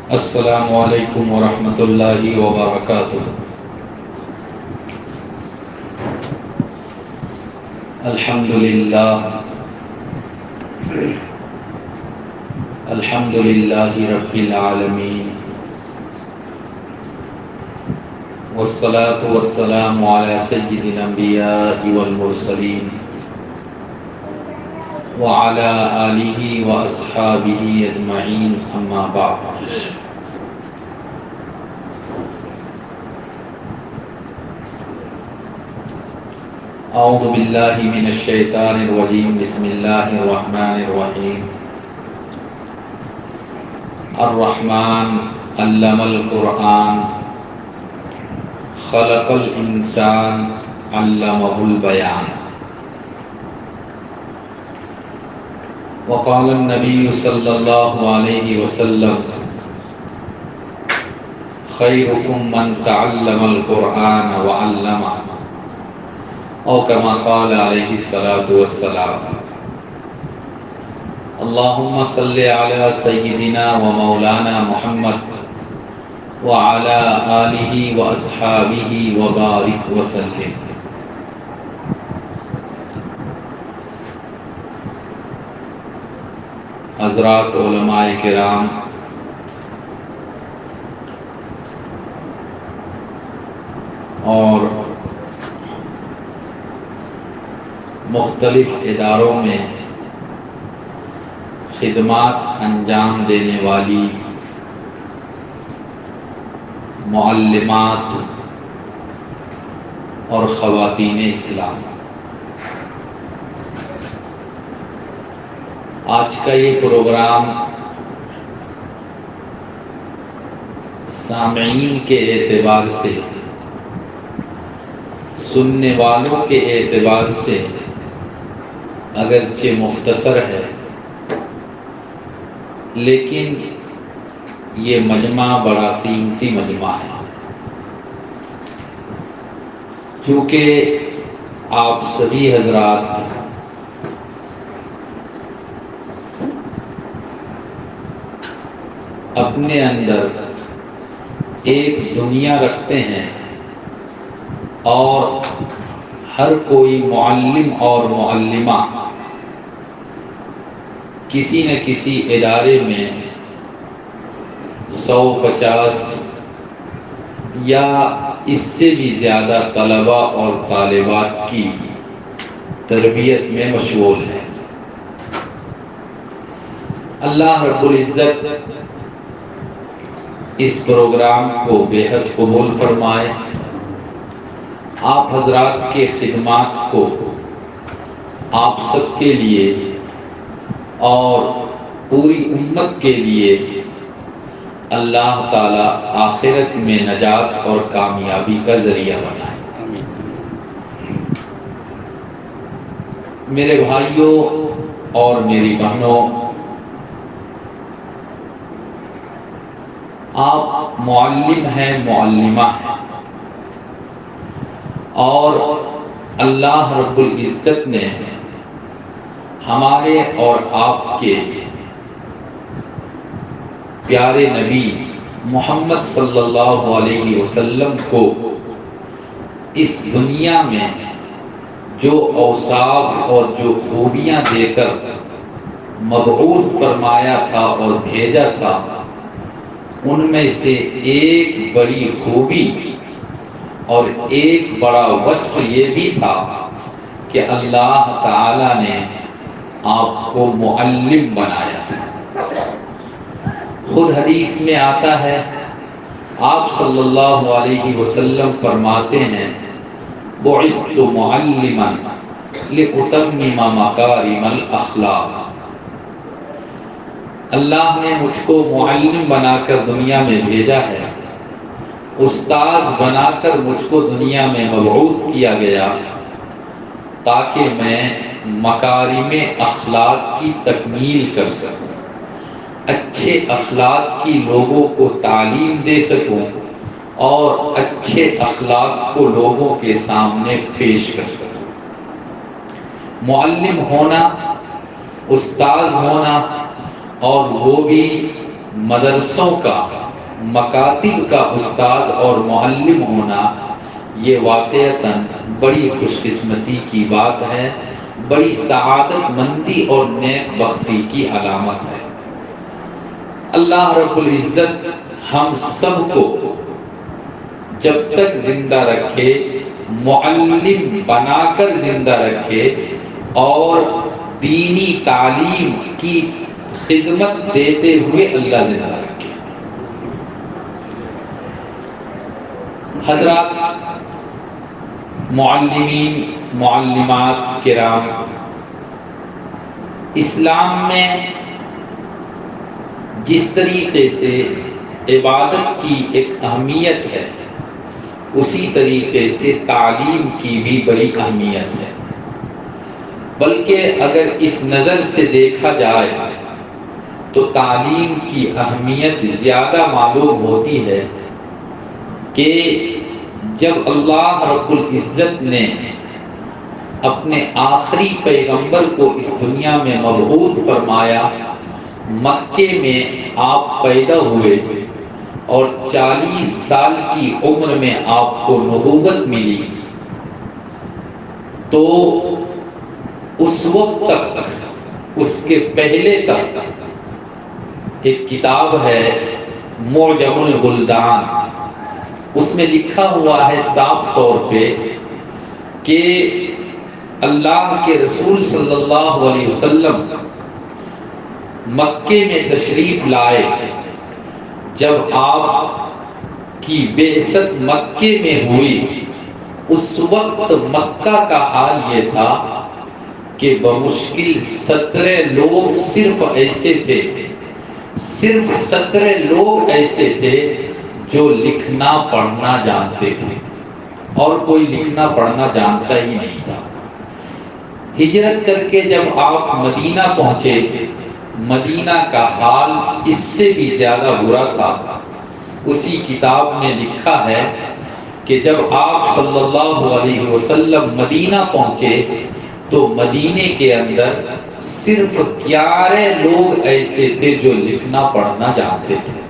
السلام علیکم ورحمۃ اللہ وبرکاتہ۔ الحمد للہ رب العالمین، والصلاة والسلام علی سید الانبیاء والمرسلین وعلی آلہ واصحابہ اجمعین، اما بعد۔ اعوذ باللہ من الشیطان الرجیم، بسم اللہ الرحمن الرحیم۔ الرحمن علم القرآن، خلق الانسان، علمہ البیان۔ وقال النبی صلی اللہ علیہ وسلم: خیرکم من تعلم القرآن وعلمہ، او کما قال علیہ الصلاۃ والسلام۔ اللہم صلی علی سیدنا و مولانا محمد وعلی آلہ واصحابہ وبارک وسلم۔ حضرات علماء کرام، اور مختلف اداروں میں خدمات انجام دینے والی معلمات اور خواتین اسلام، آج کا یہ پروگرام سامعین کے اعتبار سے، سننے والوں کے اعتبار سے اگرچہ مختصر ہے، لیکن یہ مجمع بڑا قیمتی مجمع ہے، کیونکہ آپ سبھی حضرات اپنے اندر ایک دنیا رکھتے ہیں، اور ہر کوئی معلم اور معلمہ کسی نہ کسی ادارے میں 150 یا اس سے بھی زیادہ طلباء اور طالبات کی تربیت میں مشغول ہے۔ اللہ رب العزت اس پروگرام کو بے حد قبول فرمائے، آپ حضرات کے خدمات کو آپ سب کے لیے اور پوری امت کے لیے اللہ تعالی آخرت میں نجات اور کامیابی کا ذریعہ بنائے۔ میرے بھائیوں اور میری بہنوں، آپ معلم ہیں، معلمہ ہیں، اور اللہ رب العزت نے ہمارے اور آپ کے پیارے نبی محمد صلی اللہ علیہ وسلم کو اس دنیا میں جو اوصاف اور جو خوبیاں دے کر مبعوث فرمایا تھا اور بھیجا تھا، ان میں سے ایک بڑی خوبی اور ایک بڑا وصف یہ بھی تھا کہ اللہ تعالی نے آپ کو معلم بنایا تھا۔ خود حدیث میں آتا ہے، آپ صلی اللہ علیہ وسلم فرماتے ہیں: بعثت معلما لأتمم مکارم الاخلاق۔ اللہ نے مجھ کو معلم بنا کر دنیا میں بھیجا ہے، استاد بنا کر مجھ کو دنیا میں مبعوث کیا گیا تاکہ میں مکارم اخلاق کی تکمیل کر سکوں، اچھے اخلاق کی لوگوں کو تعلیم دے سکوں، اور اچھے اخلاق کو لوگوں کے سامنے پیش کر سکوں۔ معلم ہونا، استاذ ہونا، اور وہ بھی مدرسوں کا، مکاتب کا استاد اور معلم ہونا یہ واقعتاً بڑی خوش قسمتی کی بات ہے، بڑی سعادت مندی اور نیک بختی کی علامت ہے۔ اللہ رب العزت ہم سب کو جب تک زندہ رکھے، معلم بنا کر زندہ رکھے اور دینی تعلیم کی خدمت دیتے ہوئے اللہ زندہ رکھے۔ حضرات، معلمین، معلمات کرام، اسلام میں جس طریقے سے عبادت کی ایک اہمیت ہے، اسی طریقے سے تعلیم کی بھی بڑی اہمیت ہے۔ بلکہ اگر اس نظر سے دیکھا جائے تو تعلیم کی اہمیت زیادہ معلوم ہوتی ہے کہ جب اللہ رب العزت نے اپنے آخری پیغمبر کو اس دنیا میں مبعوث فرمایا، مکے میں آپ پیدا ہوئے اور 40 سال کی عمر میں آپ کو نبوت ملی، تو اس وقت تک، اس کے پہلے تک ایک کتاب ہے معجم البلدان، اس میں لکھا ہوا ہے صاف طور پہ کہ اللہ کے رسول صلی اللہ علیہ وسلم مکے میں تشریف لائے۔ جب آپ کی بعثت مکے میں ہوئی، اس وقت مکہ کا حال یہ تھا کہ بمشکل 17 لوگ صرف ایسے تھے، صرف 17 لوگ ایسے تھے جو لکھنا پڑھنا جانتے تھے، اور کوئی لکھنا پڑھنا جانتا ہی نہیں تھا۔ ہجرت کر کے جب آپ مدینہ پہنچے، مدینہ کا حال اس سے بھی زیادہ برا تھا۔ اسی کتاب میں لکھا ہے کہ جب آپ صلی اللہ علیہ وسلم مدینہ پہنچے تو مدینے کے اندر صرف 11 لوگ ایسے تھے جو لکھنا پڑھنا جانتے تھے۔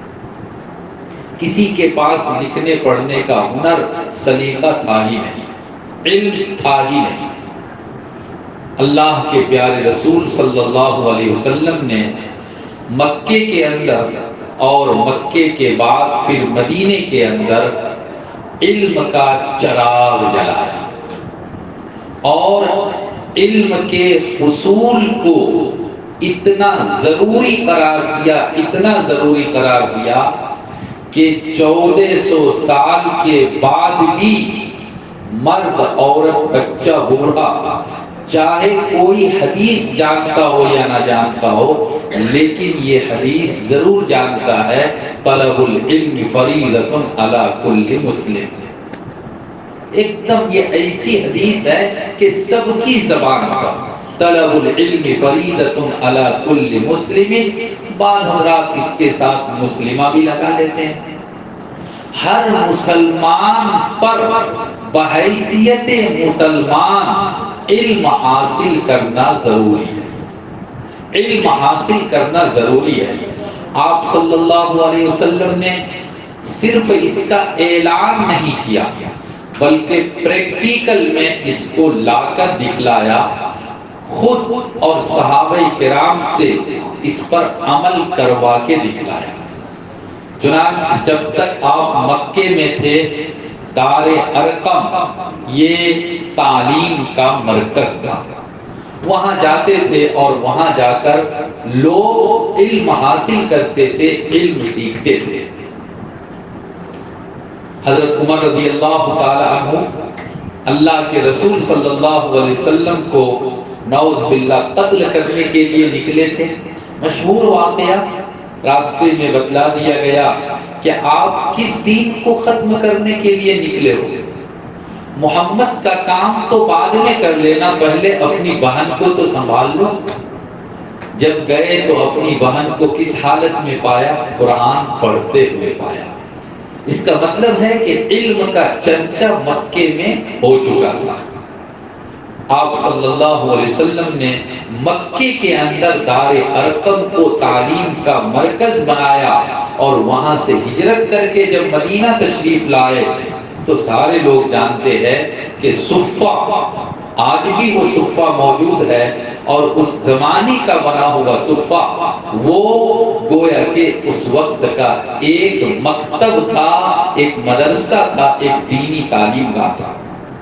کسی کے پاس لکھنے پڑھنے کا ہنر، سلیقہ تھا ہی نہیں، علم تھا ہی نہیں۔ اللہ کے پیارے رسول صلی اللہ علیہ وسلم نے مکے کے اندر اور مکے کے بعد پھر مدینے کے اندر علم کا چراغ جلایا اور علم کے حصول کو اتنا ضروری قرار دیا، اتنا ضروری قرار دیا کہ 1400 سال کے بعد بھی مرد، عورت، بچہ، بوڑھا، چاہے کوئی حدیث جانتا ہو یا نہ جانتا ہو، لیکن یہ حدیث ضرور جانتا ہے، طلب العلم فریضۃ علی کل مسلم۔ ایک دم یہ ایسی حدیث ہے کہ سب کی زبان پر طلب العلم فریضۃ علی کل مسلم، بعض حضرات اس کے ساتھ مسلمہ بھی لگا لیتے ہیں۔ ہر مسلمان پر بحیثیت مسلمان علم حاصل کرنا ضروری ہے، علم حاصل کرنا ضروری ہے۔ آپ صلی اللہ علیہ وسلم نے صرف اس کا اعلان نہیں کیا بلکہ پریکٹیکل میں اس کو لا کر دکھلایا، خود اور صحابہ کرام سے اس پر عمل کروا کے دکھلایا۔ چنانچہ جب تک آپ مکے میں تھے، دار ارقم یہ تعلیم کا مرکز تھا، وہاں جاتے تھے اور وہاں جا کر لوگ علم حاصل کرتے تھے، علم سیکھتے تھے۔ حضرت عمر رضی اللہ تعالی عنہ اللہ کے رسول صلی اللہ علیہ وسلم کو نعوذ باللہ قتل کرنے کے لیے نکلے تھے۔ مشہور واقعہ راستے میں بتلا دیا گیا کہ آپ کس دین کو ختم کرنے کے لیے نکلے ہو؟ محمد کا کام تو بعد میں کر لینا، پہلے اپنی بہن کو تو سنبھال لو۔ جب گئے تو اپنی بہن کو کس حالت میں پایا؟ قرآن پڑھتے ہوئے پایا۔ اس کا مطلب ہے کہ علم کا چرچا مکے میں ہو چکا تھا۔ آپ صلی اللہ علیہ وسلم نے مکے کے اندر دار ارقم کو تعلیم کا مرکز بنایا، اور وہاں سے ہجرت کر کے جب مدینہ تشریف لائے تو سارے لوگ جانتے ہیں کہ صفہ، آج بھی وہ صفہ موجود ہے، اور اس زمانے کا بنا ہوا صفہ وہ گویا کہ اس وقت کا ایک مکتب تھا، ایک مدرسہ تھا، ایک دینی تعلیم گاہ تھا۔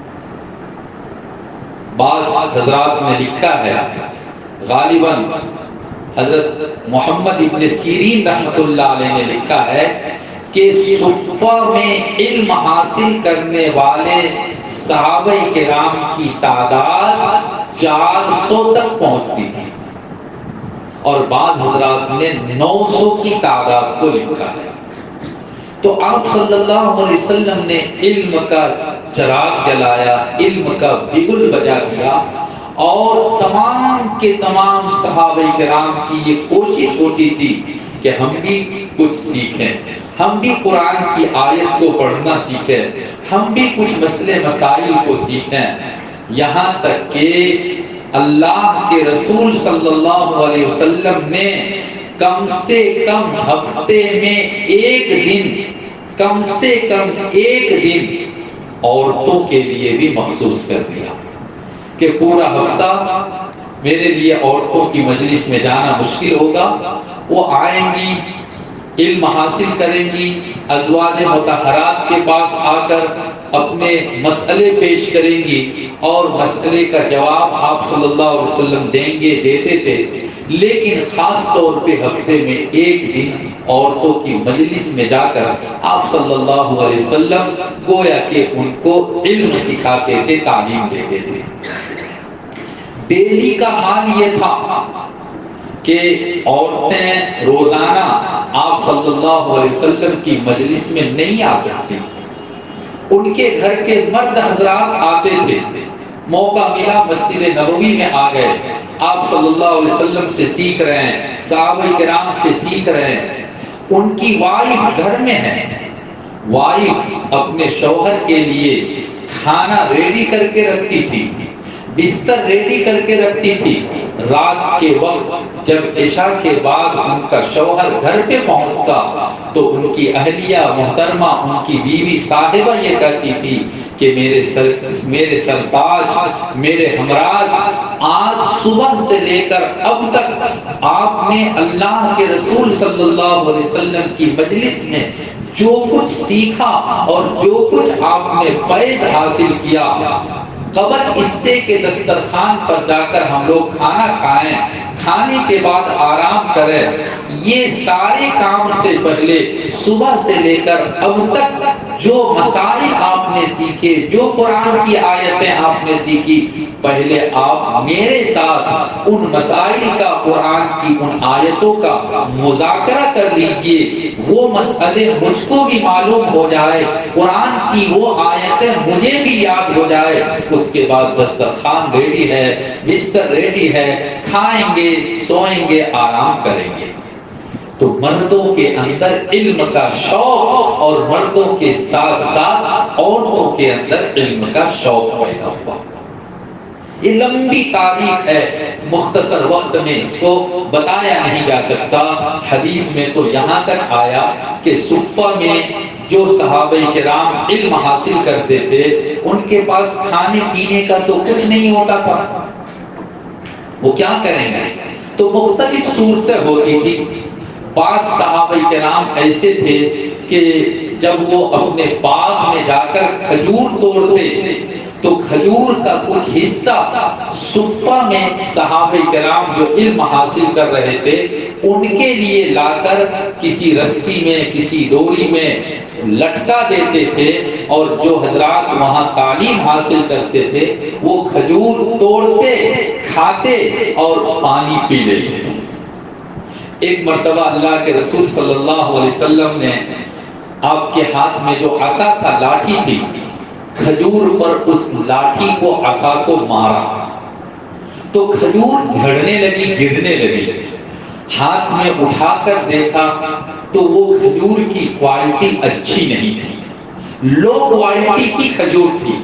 بعض حضرات نے لکھا ہے، غالباً حضرت محمد ابن سیرین رحمۃ اللہ علیہ نے لکھا ہے کہ صفہ میں علم حاصل کرنے والے صحابہ کرام کی تعداد 400 تک پہنچتی تھی، اور بعض حضرات نے 900 کی تعداد کو لکھا ہے۔ تو آپ صلی اللہ علیہ وسلم نے علم کا چراغ جلایا، علم کا بگل بجا دیا، اور تمام کے تمام صحابہ کرام کی یہ کوشش ہوتی تھی کہ ہم بھی کچھ سیکھیں، ہم بھی قرآن کی آیت کو پڑھنا سیکھیں، ہم بھی کچھ مسئلے مسائل کو سیکھیں، یہاں تک کہ اللہ کے رسول صلی اللہ علیہ وسلم نے کم سے کم ہفتے میں ایک دن، کم سے کم ایک دن عورتوں کے لیے بھی مخصوص کر دیا کہ پورا ہفتہ میرے لیے عورتوں کی مجلس میں جانا مشکل ہوگا، وہ آئیں گی، علم حاصل کریں گی، ازواج مطہرات کے پاس آ کر اپنے مسئلے پیش کریں گی، اور مسئلے کا جواب آپ صلی اللہ علیہ وسلم دیں گے، دیتے تھے، لیکن خاص طور پہ ہفتے میں ایک دن عورتوں کی مجلس میں جا کر آپ صلی اللہ علیہ وسلم گویا کہ ان کو علم سکھاتے تھے، تعلیم دیتے تھے۔ دہلی کا حال یہ تھا کہ عورتیں روزانہ آپ صلی اللہ علیہ وسلم کی مجلس میں نہیں آ سکتی، ان کے گھر کے مرد حضرات آتے تھے، موقع ملا مسجد نبوی میں آ گئے، آپ صلی اللہ علیہ وسلم سے سیکھ رہے ہیں، صحابہ کرام سے سیکھ رہے ہیں، ان کی وائف گھر میں ہے، وائف اپنے شوہر کے لیے کھانا ریڈی کر کے رکھتی تھی، بستر ریڈی کر کے رکھتی تھی، رات کے وقت جب عشاء کے بعد ان کا شوہر گھر پہ پہنچتا تو ان کی اہلیہ محترمہ، ان کی بیوی صاحبہ یہ کہتی تھی کہ میرے سرتاج، میرے ہمراج، آج صبح سے لے کر اب تک آپ نے اللہ کے رسول صلی اللہ علیہ وسلم کی مجلس میں جو کچھ سیکھا اور جو کچھ آپ نے فیض حاصل کیا، قبل اس سے کہ دسترخوان پر جا کر ہم لوگ کھانا کھائیں، کھانے کے بعد آرام کریں، یہ سارے کام سے پہلے صبح سے لے کر اب تک جو مسائل آپ نے سیکھے، جو قرآن کی آیتیں آپ نے سیکھی، پہلے آپ میرے ساتھ ان مسائل کا، قرآن کی ان آیتوں کا مذاکرہ کر لیجئے، وہ مسئلے مجھ کو بھی معلوم ہو جائے، قرآن کی وہ آیتیں مجھے بھی یاد ہو جائے، اس کے بعد دسترخوان ریڈی ہے، بستر ریڈی ہے، کھائیں گے، سوئیں گے، آرام کریں گے۔ تو مردوں کے اندر علم کا شوق، اور مردوں کے ساتھ ساتھ عورتوں کے اندر علم کا شوق پیدا ہوا۔ یہ لمبی تاریخ ہے، مختصر وقت میں اس کو بتایا نہیں جا سکتا۔ حدیث میں تو یہاں تک آیا کہ صفہ میں جو صحابہ کرام علم حاصل کرتے تھے، ان کے پاس کھانے پینے کا تو کچھ نہیں ہوتا تھا، وہ کیا کریں گے؟ تو مختلف صورتیں ہوتی تھی۔ بعض صحابہ کرام ایسے تھے کہ جب وہ اپنے باغ میں جا کر کھجور توڑتے تو کھجور کا کچھ حصہ صفہ میں صحابہ کرام جو علم حاصل کر رہے تھے ان کے لیے لا کر کسی رسی میں، کسی ڈوری میں لٹکا دیتے تھے، اور جو حضرات وہاں تعلیم حاصل کرتے تھے وہ کھجور توڑتے، کھاتے اور پانی پی لیتے تھے۔ ایک مرتبہ اللہ کے رسول صلی اللہ علیہ وسلم نے آپ کے ہاتھ میں جو عصا تھا، لاٹھی تھی، کھجور پر اس لاٹھی کو، عصا کو مارا تو کھجور جھڑنے لگی، گرنے لگی۔ ہاتھ میں اٹھا کر دیکھا تو وہ کھجور کی کوالٹی اچھی نہیں تھی، لو کوالٹی کی کھجور تھی۔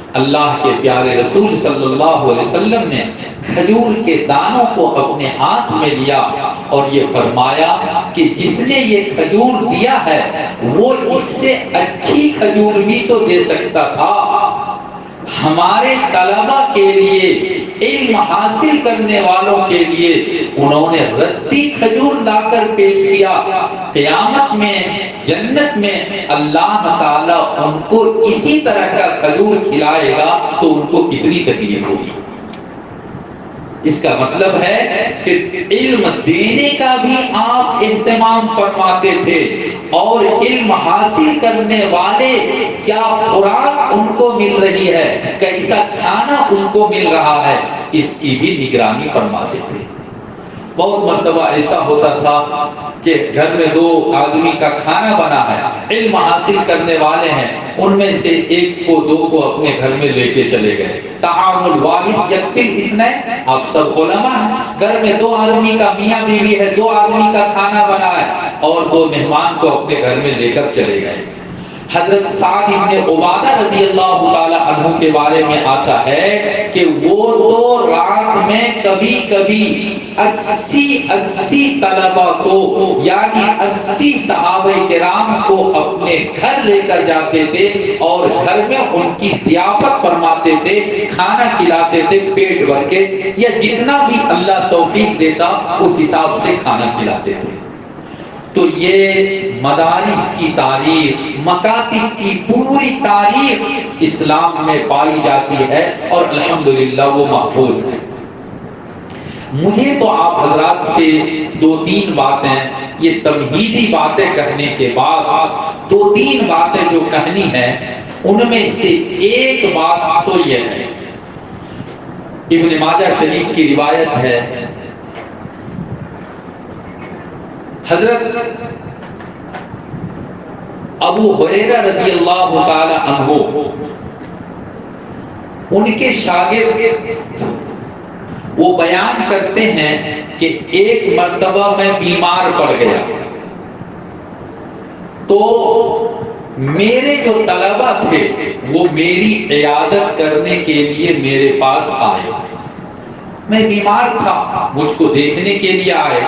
اللہ کے پیارے رسول صلی اللہ علیہ وسلم نے کھجور کے دانوں کو اپنے ہاتھ میں لیا اور یہ فرمایا کہ جس نے یہ کھجور دیا ہے وہ اس سے اچھی کھجور بھی تو دے سکتا تھا۔ ہمارے طلبہ کے لیے، علم حاصل کرنے والوں کے لیے انہوں نے رتی کھجور لا کر پیش کیا۔ قیامت میں، جنت میں اللہ تعالیٰ ان کو اسی طرح کا کھجور کھلائے گا تو ان کو کتنی تکلیف ہوگی۔ اس کا مطلب ہے کہ علم دینے کا بھی آپ اہتمام فرماتے تھے، اور علم حاصل کرنے والے کیا خوراک ان کو مل رہی ہے، کیسا کھانا ان کو مل رہا ہے، اس کی بھی نگرانی فرماتے تھے۔ بہت مرتبہ ایسا ہوتا تھا کہ گھر میں 2 آدمی کا کھانا بنا ہے، علم حاصل کرنے والے ہیں، ان میں سے ایک کو 2 کو اپنے گھر میں لے کے چلے گئے۔ طعام الواحد یکفی الاثنین، آپ سب علماء ہیں، گھر میں 2 آدمی کا، میاں بیوی ہے، 2 آدمی کا کھانا بنا ہے اور 2 مہمان کو اپنے گھر میں لے کر چلے گئے۔ حضرت سعد بن عبادہ رضی اللہ تعالی عنہ کے بارے میں آتا ہے کہ وہ تو رات میں کبھی کبھی 80 طلبہ کو، یعنی 80 صحابہ کرام کو اپنے گھر لے کر جاتے تھے اور گھر میں ان کی ضیافت فرماتے تھے، کھانا کھلاتے تھے پیٹ بھر کے، یا جتنا بھی اللہ توفیق دیتا اس حساب سے کھانا کھلاتے تھے۔ تو یہ مدارس کی تاریخ، مکاتب کی پوری تاریخ اسلام میں پائی جاتی ہے اور الحمدللہ وہ محفوظ ہے۔ مجھے تو آپ حضرات سے 2-3 باتیں، یہ تمہیدی باتیں کہنے کے بعد 2-3 باتیں جو کہنی ہیں، ان میں سے ایک بات تو یہ ہے، ابن ماجہ شریف کی روایت ہے، حضرت ابو ہریرہ رضی اللہ تعالی عنہ، ان کے شاگرد وہ بیان کرتے ہیں کہ ایک مرتبہ میں بیمار پڑ گیا تو میرے جو طلبہ تھے وہ میری عیادت کرنے کے لیے میرے پاس آئے۔ میں بیمار تھا، مجھ کو دیکھنے کے لیے آئے،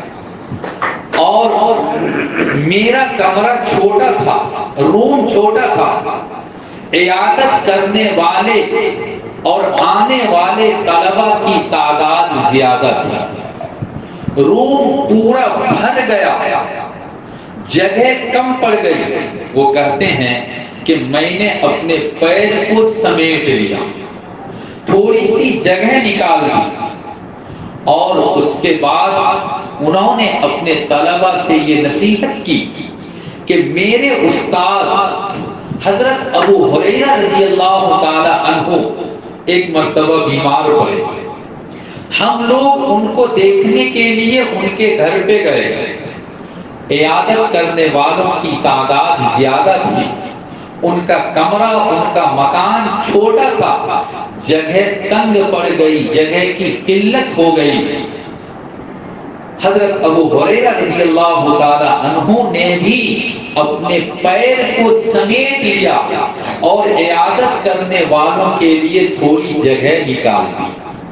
اور میرا کمرہ چھوٹا تھا، روم چھوٹا تھا، عیادت کرنے والے اور آنے والے طلبہ کی تعداد زیادہ تھی، روم پورا بھر گیا، جگہ کم پڑ گئی۔ وہ کہتے ہیں کہ میں نے اپنے پیر کو سمیٹ لیا، تھوڑی سی جگہ نکال دی، اور اس کے بعد انہوں نے اپنے طلبہ سے یہ نصیحت کی کہ میرے استاد حضرت ابو ہریرہ رضی اللہ تعالی عنہ ایک مرتبہ بیمار پڑے، ہم لوگ ان کو دیکھنے کے لیے ان کے گھر پہ گئے، عیادت کرنے والوں کی تعداد زیادہ تھی، ان کا کمرہ، ان کا مکان چھوٹا تھا، جگہ تنگ پڑ گئی، جگہ کی قلت ہو گئی۔ حضرت ابو ہریرہ رضی اللہ تعالی عنہ نے بھی اپنے پیر کو سمیٹ لیا اور عیادت کرنے والوں کے لیے تھوڑی جگہ نکال دی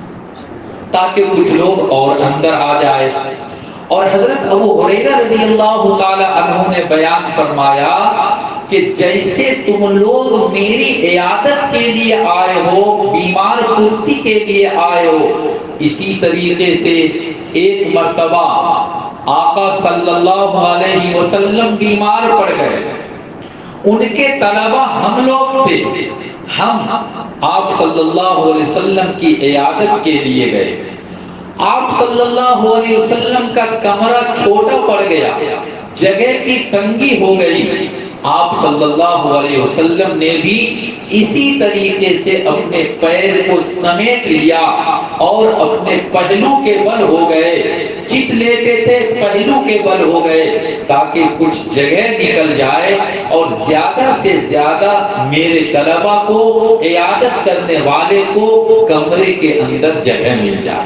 تاکہ کچھ لوگ اور اندر آ جائے۔ اور حضرت ابو ہریرہ رضی اللہ تعالی عنہ نے بیان فرمایا کہ جیسے تم لوگ میری عیادت کے لیے آئے ہو، بیمار کرسی کے لیے آئے ہو، اسی طریقے سے ایک مرتبہ آقا صلی اللہ علیہ وسلم بیمار پڑ گئے، ان کے طلبہ ہم لوگ تھے، ہم آپ صلی اللہ علیہ وسلم کی عیادت کے لیے گئے، آپ صلی اللہ علیہ وسلم کا کمرہ چھوٹا پڑ گیا، جگہ کی تنگی ہو گئی، آپ صلی اللہ علیہ وسلم نے بھی اسی طریقے سے اپنے پیر کو سمیٹ لیا اور اپنے پہلو کے بل ہو گئے، چت لیتے تھے پہلو کے بل ہو گئے تاکہ کچھ جگہ نکل جائے اور زیادہ سے زیادہ میرے طلبہ کو، عیادت کرنے والے کو کمرے کے اندر جگہ مل جائے۔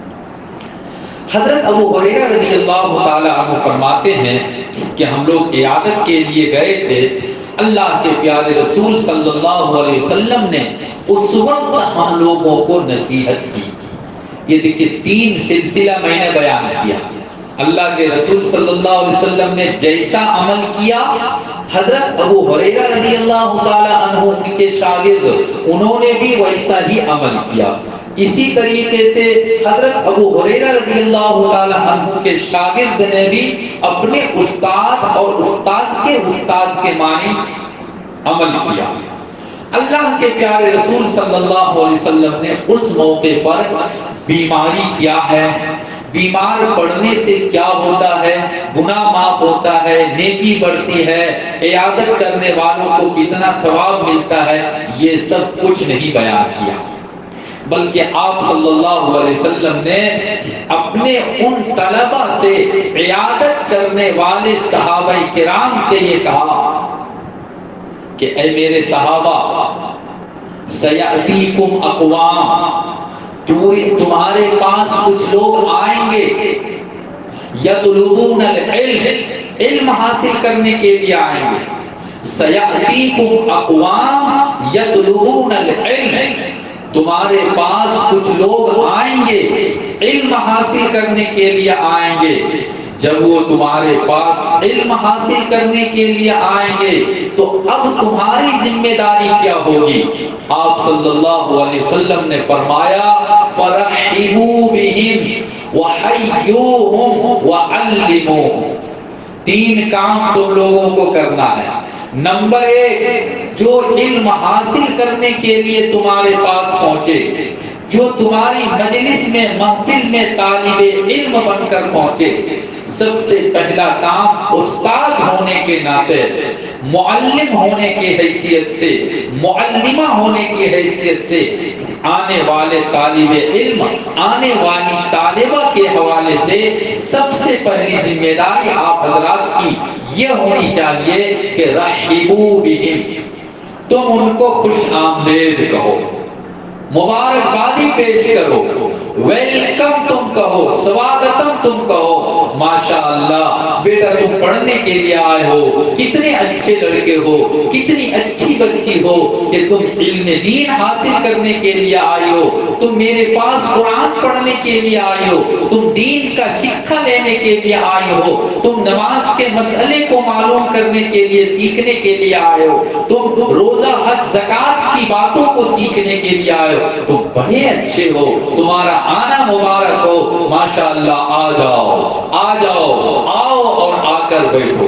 حضرت ابو ہریرہ رضی اللہ تعالی عنہ فرماتے ہیں کہ ہم لوگ عیادت کے لیے گئے تھے اللہ کے پیارے رسول صلی اللہ علیہ وسلم نے اس وقت ہم لوگوں کو نصیحت کی. یہ دیکھیے 3 سلسلہ میں نے بیان کیا. اللہ کے رسول صلی اللہ علیہ وسلم نے جیسا عمل کیا، حضرت ابو ہریرہ رضی اللہ تعالی عنہ ان کے شاگرد انہوں نے بھی ویسا ہی عمل کیا. اسی طریقے سے حضرت ابو ہریرہ رضی اللہ تعالی عنہ کے شاگرد نے بھی اپنے استاد اور استاد کے معنی عمل کیا. اللہ کے پیارے رسول صلی اللہ علیہ وسلم نے اس موقع پر بیماری کیا ہے، بیمار پڑنے سے کیا ہوتا ہے، گناہ معاف ہوتا ہے، نیکی بڑھتی ہے، عیادت کرنے والوں کو کتنا ثواب ملتا ہے، یہ سب کچھ نہیں بیان کیا، بلکہ آپ صلی اللہ علیہ وسلم نے اپنے ان طلبہ سے، عیادت کرنے والے صحابہ کرام سے یہ کہا کہ اے میرے صحابہ، سیأتیکم اقوام، تمہارے پاس کچھ لوگ آئیں گے، یطلبون العلم، علم حاصل کرنے کے لیے آئیں گے. سیأتیکم اقوام یطلبون العلم، تمہارے پاس کچھ لوگ آئیں گے، علم حاصل کرنے کے لیے آئیں گے. جب وہ تمہارے پاس علم حاصل کرنے کے لیے آئیں گے تو اب تمہاری ذمہ داری کیا ہوگی؟ آپ صلی اللہ علیہ وسلم نے فرمایا فرحبوا بهم وحیوهم وعلموهم. 3 کام تم لوگوں کو کرنا ہے. نمبر 1، جو علم حاصل کرنے کے لیے تمہارے پاس پہنچے، جو تمہاری مجلس میں، محفل میں طالب علم بن کر پہنچے، سب سے پہلا کام استاد ہونے کے ناطے، معلم ہونے کی حیثیت سے، معلمہ ہونے کی حیثیت سے آنے والے طالب علم، آنے والی طالبہ کے حوالے سے سب سے پہلی ذمہ داری آپ حضرات کی یہ ہونی چاہیے کہ رحبوا بہم، تم ان کو خوش آمدید کہو، مبارکبادی پیش کرو، ویلکم تم کہو، سواگتم تم کہو. ماشاءاللہ بیٹا تم پڑھنے کے لیے آئے ہو، کتنے اچھے لڑکے ہو، کتنی اچھی بچی ہو کہ تم علم دین حاصل کرنے کے لیے آئی ہو، تم میرے پاس قرآن پڑھنے کے لیے آئی ہو، تم دین کا شکھا لینے کے لیے آئی ہو، تم نماز کے مسئلے کو معلوم کرنے کے لیے، سیکھنے کے لیے آئے ہو، تم روزہ حج زکات کی باتوں کو سیکھنے کے لیے آئے ہو، تم بڑے اچھے ہو، تمہارا آنا مبارک ہو. ماشاءاللہ آ جاؤ، آ جاؤ، آؤ اور آ کر بیٹھو.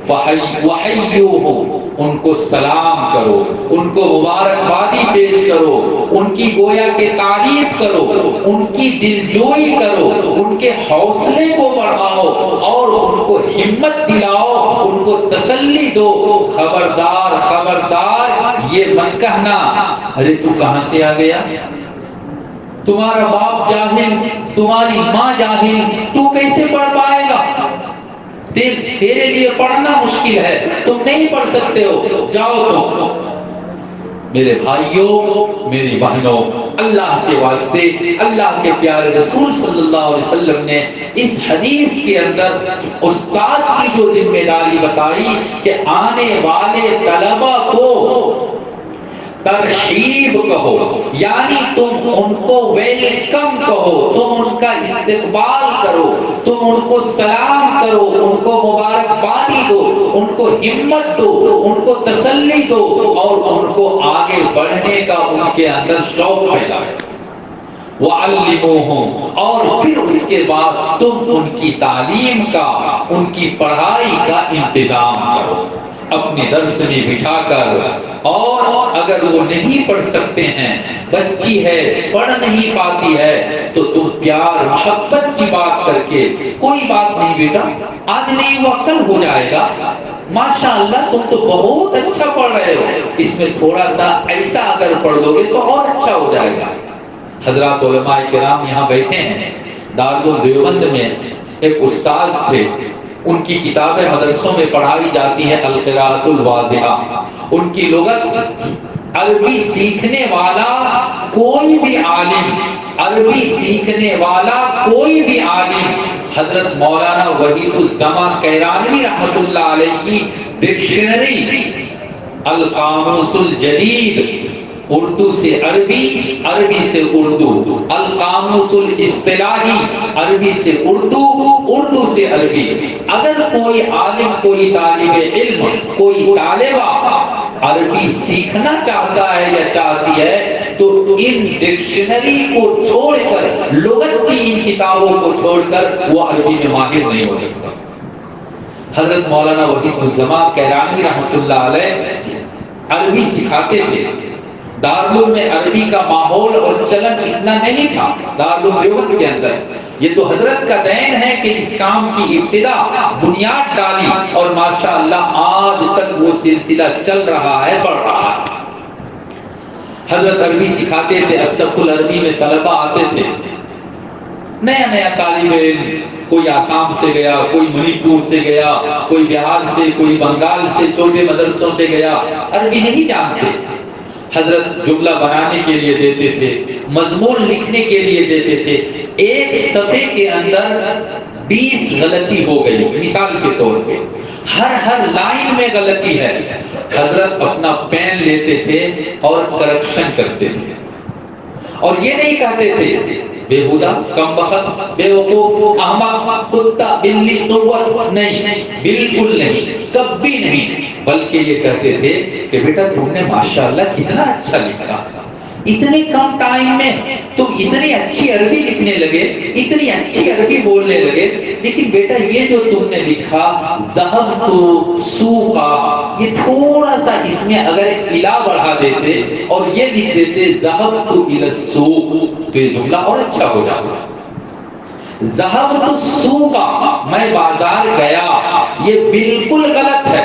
وحیوہم، ان کو سلام کرو، ان کو مبارکبادی پیش کرو، ان کی گویا کے تعریف کرو، ان کی دلجوئی کرو، ان کے حوصلے کو بڑھاؤ اور ان کو ہمت دلاؤ، ان کو تسلی دو. خبردار خبردار یہ مت کہنا ارے تو کہاں سے آ گیا، تمہارا باپ جاہل، تمہاری ماں جاہل، تو کیسے پڑھ پائے گا، تیرے لیے پڑھنا مشکل ہے، تم نہیں پڑھ سکتے ہو، جاؤ تم. میرے بھائیوں، میری بہنوں، اللہ کے واسطے اللہ کے پیارے رسول صلی اللہ علیہ وسلم نے اس حدیث کے اندر استاد کی جو ذمہ داری بتائی کہ آنے والے طلبہ کو ترحیب کہو، یعنی تم ان کو ویلکم کہو، تم ان کا استقبال کرو، تم ان کو سلام کرو، ان کو مبارکبادی دو، ان کو ہمت دو، ان کو تسلی دو اور ان کو آگے بڑھنے کا ان کے اندر شوق پیدا کرو. وعلموہم، اور پھر اس کے بعد تم ان کی تعلیم کا، ان کی پڑھائی کا انتظام کرو، اپنے درس میں بٹھا کر. اور اگر وہ نہیں پڑھ سکتے ہیں، بچی ہے پڑھ نہیں پاتی ہے، تو تم پیار محبت کی بات کر کے کوئی بات نہیں بیٹا، آج نہیں وہ کل ہو جائے گا، ماشاءاللہ تم تو بہت اچھا پڑھ رہے ہو، اس میں تھوڑا سا ایسا اگر پڑھ لو گے تو اور اچھا ہو جائے گا. حضرات علماء کرام یہاں بیٹھے ہیں، دارالدیوبند میں ایک استاذ تھے، ان کی کتابیں مدرسوں میں پڑھائی جاتی ہے، القراءۃ الواضحہ. ان کی لغت، عربی سیکھنے والا کوئی بھی عالم، عربی سیکھنے والا کوئی بھی عالم حضرت مولانا وحید الزمان کیرانوی رحمۃ اللہ علیہ کی ڈکشنری القاموس الجدید، اردو سے عربی، عربی سے اردو، القاموس الاصطلاحی، عربی سے اردو، اردو سے عربی۔ اگر کوئی عالم، کوئی طالب علم، کوئی طالبہ عربی سیکھنا چاہتا ہے یا چاہتی ہے تو ان ڈکشنری کو چھوڑ کر، لغت کی ان کتابوں کو چھوڑ کر وہ عربی میں ماہر نہیں ہو سکتا۔ حضرت مولانا وحید الزمان کیرانی رحمۃ اللہ علیہ عربی سکھاتے تھے۔ دارالعلوم میں عربی کا ماحول اور چلن اتنا نہیں تھا دارالعلوم دیوبند کے اندر۔ یہ تو حضرت کا دین ہے کہ اس کام کی ابتدا، بنیاد ڈالی اور ماشاءاللہ آج تک وہ سلسلہ چل رہا ہے، بڑھ رہا ہے۔ حضرت عربی سکھاتے تھے، الصف العربی میں طلبہ آتے تھے، نیا نیا طالب علم، کوئی آسام سے گیا، کوئی منی پور سے گیا، کوئی بہار سے، کوئی بنگال سے، چھوٹے مدرسوں سے گیا، عربی نہیں جانتے۔ حضرت جملہ بنانے کے لیے دیتے تھے، مضمون لکھنے کے لیے دیتے تھے، ایک صفحے کے اندر 20 غلطی ہو گئی مثال کے طور پہ، ہر لائن میں غلطی ہے، حضرت اپنا پین لیتے تھے اور کرپشن کرتے تھے، اور یہ نہیں کہتے تھے بےہودہ، کم بخت، بے وقوف، احمق، کتا، بلی، سور، نہیں، بالکل نہیں، کبھی نہیں، بلکہ یہ کہتے تھے کہ بیٹا تم نے ماشاءاللہ کتنا اچھا لکھا، اتنے کم ٹائم میں تم اتنی اچھی عربی لکھنے لگے، اتنی اچھی عربی بولنے لگے، لیکن بیٹا یہ جو تم نے لکھا ذہب تو سوقا، یہ تھوڑا سا اس میں اگر الا بڑھا دیتے اور یہ لکھ دیتے ذہب تو الی السوق تو یہ جملہ اور اچھا ہو جاتا۔ ذہب تو سوقا، میں بازار گیا، یہ بالکل غلط ہے،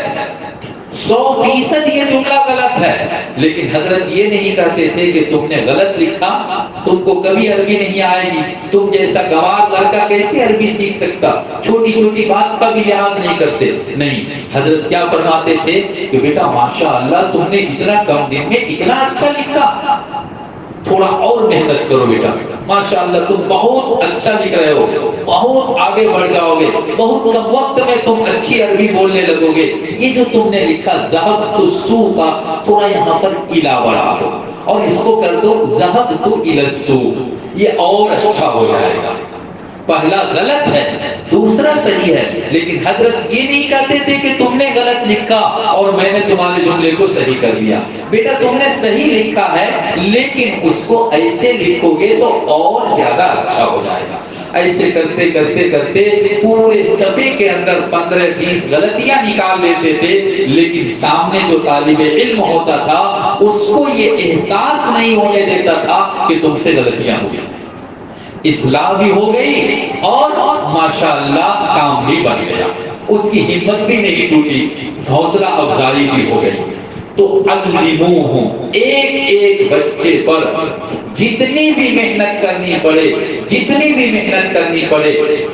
100% یہ جملہ غلط ہے، لیکن حضرت یہ نہیں کہتے تھے کہ تم نے غلط لکھا، تم کو کبھی عربی نہیں آئے گی، تم جیسا گوار لڑکا کیسے عربی سیکھ سکتا، چھوٹی چھوٹی بات کا بھی لحاظ نہیں کرتے، نہیں، حضرت کیا فرماتے تھے کہ بیٹا ماشاءاللہ تم نے اتنا کم دن میں اتنا اچھا لکھا، تھوڑا اور محنت کرو بیٹا، ماشاءاللہ تم بہت اچھا لکھ رہے ہو، بہت آگے بڑھ جاؤ گے، بہت کم وقت میں تم اچھی عربی بولنے لگو گے، یہ جو تم نے لکھا ذہب تو سوقا، تھوڑا یہاں پر الا بڑھا دو اور اس کو کر دو ذہب تو الی السوق، یہ اور اچھا ہو جائے گا۔ پہلا غلط ہے، دوسرا صحیح ہے، لیکن حضرت یہ نہیں کہتے تھے کہ تم نے غلط لکھا اور میں نے تمہارے جملے کو صحیح کر دیا، بیٹا تم نے صحیح لکھا ہے لیکن اس کو ایسے لکھو گے تو اور زیادہ اچھا ہو جائے گا۔ ایسے کرتے کرتے کرتے پورے صفحے کے اندر 15-20 غلطیاں نکال دیتے تھے، لیکن سامنے جو طالب علم ہوتا تھا اس کو یہ احساس نہیں ہونے دیتا تھا کہ تم سے غلطیاں ہوئی، اصلاح بھی ہو گئی اور ماشاءاللہ کام بھی بن گیا، اس کی ہمت بھی نہیں ٹوٹی، حوصلہ افزائی بھی ہو گئی۔ تو علموہ، ایک ایک بچے پر جتنی بھی محنت کرنی پڑے، جتنی بھی محنت کرنی پڑے،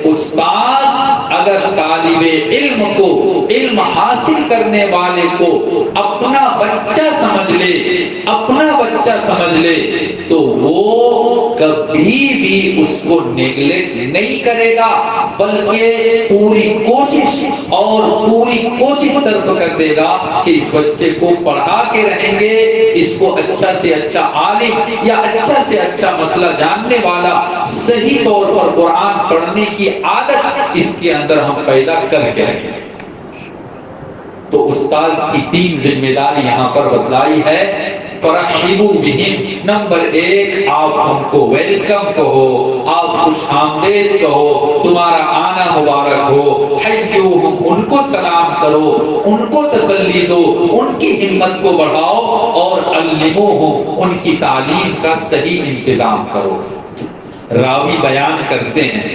استاد اگر طالب علم کو، علم حاصل کرنے والے کو اپنا بچہ سمجھ لے، اپنا بچہ سمجھ لے تو وہ کبھی بھی اس کو نیگلیکٹ نہیں کرے گا، بلکہ پوری کوشش اور پوری کوشش صرف کر دے گا کہ اس بچے کو پڑھا کے رہیں گے، اس کو اچھا سے اچھا عالم یا اچھا سے اچھا مسئلہ جاننے والا، صحیح طور پر قرآن پڑھنے کی عادت اس کے اندر ہم پیدا کر کے رہیں گے۔ تو استاذ کی 3 ذمہ داری یہاں پر بتلائی ہے۔ فرحبوا بہم، نمبر 1 آپ ان کو ویلکم کہو، آپ خوش آمدید کہو، تمہارا آنا مبارک ہو، حیوہم، ان کو سلام کرو، ان کو تسلی دو، ان کی ہمت کو بڑھاؤ، اور علموہم، ان کی تعلیم کا صحیح انتظام کرو۔ راوی بیان کرتے ہیں،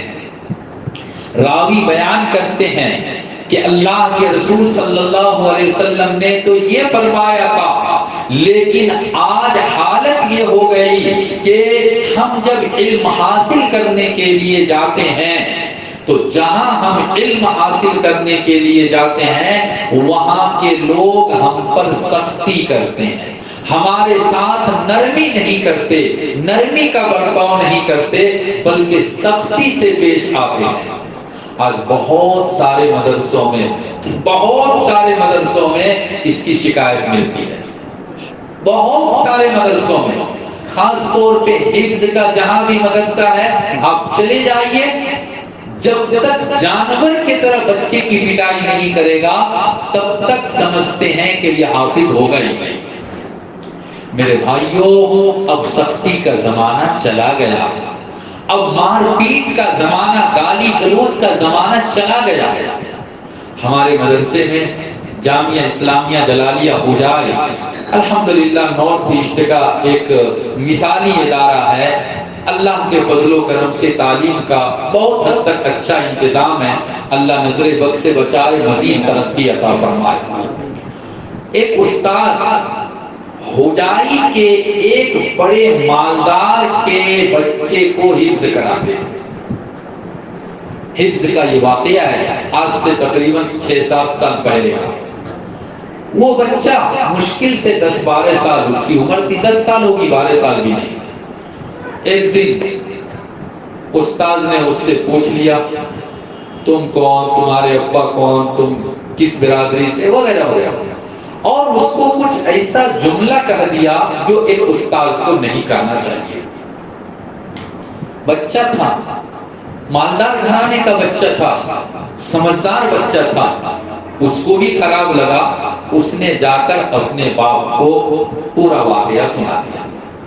راوی بیان کرتے ہیں کہ اللہ کے رسول صلی اللہ علیہ وسلم نے تو یہ فرمایا تھا، لیکن آج حالت یہ ہو گئی کہ ہم جب علم حاصل کرنے کے لیے جاتے ہیں تو جہاں ہم علم حاصل کرنے کے لیے جاتے ہیں وہاں کے لوگ ہم پر سختی کرتے ہیں، ہمارے ساتھ نرمی نہیں کرتے، نرمی کا برتاؤ نہیں کرتے، بلکہ سختی سے پیش آتے ہیں۔ آج بہت سارے مدرسوں میں بہت سارے مدرسوں میں اس کی شکایت ملتی ہے، بہت سارے مدرسوں میں، خاص طور پہ حفظ کا جہاں بھی مدرسہ ہے آپ چلے جائیے، جب تک جانور کی طرح بچے کی پٹائی نہیں کرے گا تب تک سمجھتے ہیں کہ یہ حافظ ہوگا ہی نہیں۔ میرے بھائیوں، اب سختی کا زمانہ چلا گیا، اب مار پیٹ کا زمانہ، گالی گلوچ کا زمانہ چلا گیا۔ ہمارے مدرسے میں جامعہ اسلامیہ جلالیہ ہوجائے الحمدللہ نارتھ ایسٹ کا ایک مثالی ادارہ ہے، اللہ کے فضل و کرم سے تعلیم کا بہت حد تک اچھا انتظام ہے، اللہ نظر بد سے بچائے، مزید ترقی عطا فرمائے۔ ایک استاد ہوجائی کے ایک بڑے مالدار کے بچے کو حفظ کراتے تھے۔ حفظ کا یہ واقعہ ہے آج سے تقریباً 6-7 سال پہلے کا۔ وہ بچہ مشکل سے 10-12 سال اس کی عمر تھی، 10 سال ہوگی، 12 سال بھی نہیں۔ ایک دن استاد نے اس سے پوچھ لیا تم کون، تمہارے ابا کون، تم کس برادری سے، وغیرہ وغیرہ، اور اس کو کچھ ایسا جملہ کہہ دیا جو ایک استاد کو نہیں کہنا چاہیے۔ بچہ تھا، مالدار گھرانے کا بچہ تھا، سمجھدار بچہ تھا، اس کو بھی خراب لگا، اس نے جا کر اپنے باپ کو پورا واقعہ سنا دیا۔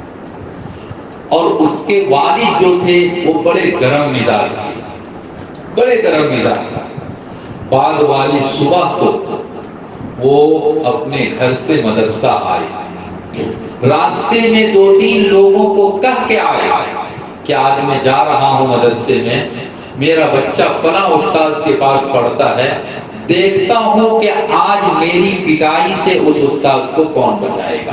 اور اس کے والد جو تھے وہ بڑے گرم مزاج تھے، بڑے گرم مزاج تھے۔ بعد والی صبح کو وہ اپنے گھر سے مدرسہ آئے، راستے میں 2-3 لوگوں کو کہہ کے آئے کہ آج میں جا رہا ہوں مدرسے میں، میرا بچہ فلاں استاذ کے پاس پڑھتا ہے، دیکھتا ہوں کہ آج میری پٹائی سے اس استاذ کو کون بچائے گا۔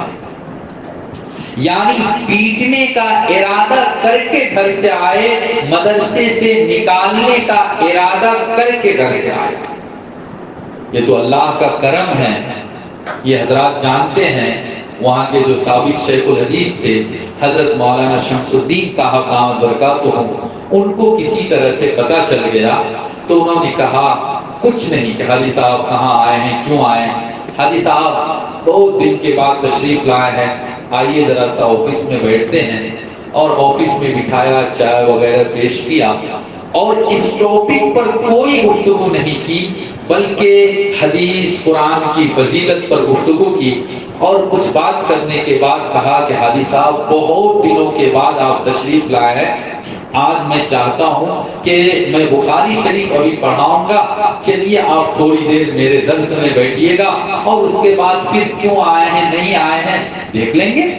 یعنی پیٹنے کا ارادہ کر کے گھر سے آئے، مدرسے سے نکالنے کا ارادہ کر کے گھر سے آئے۔ یہ تو اللہ کا کرم ہے۔ یہ حضرات جانتے ہیں وہاں کے جو سابق شیخ الحدیث تھے حضرت مولانا شمس الدین صاحب دامت برکاتہم، ان کو کسی طرح سے پتہ چل گیا تو انہوں نے کہا کچھ نہیں کہ حاجی صاحب کہاں آئے ہیں، کیوں آئے ہیں؟ حاجی صاحب بہت دن کے بعد تشریف لائے ہیں، آئیے ذرا سا آفس میں بیٹھتے ہیں، اور آفس میں بٹھایا، چائے وغیرہ پیش کیا، اور اس ٹاپک پر کوئی گفتگو نہیں کی بلکہ حدیث قرآن کی فضیلت پر گفتگو کی، اور کچھ بات کرنے کے بعد کہا کہ حاجی صاحب بہت دنوں کے بعد آپ تشریف لائے ہیں، آج میں چاہتا ہوں کہ میں بخاری شریف ابھی پڑھاؤں گا، چلیے آپ تھوڑی دیر میرے درس میں بیٹھیے گا، اور اس کے بعد پھر کیوں آئے ہیں نہیں آئے ہیں دیکھ لیں گے،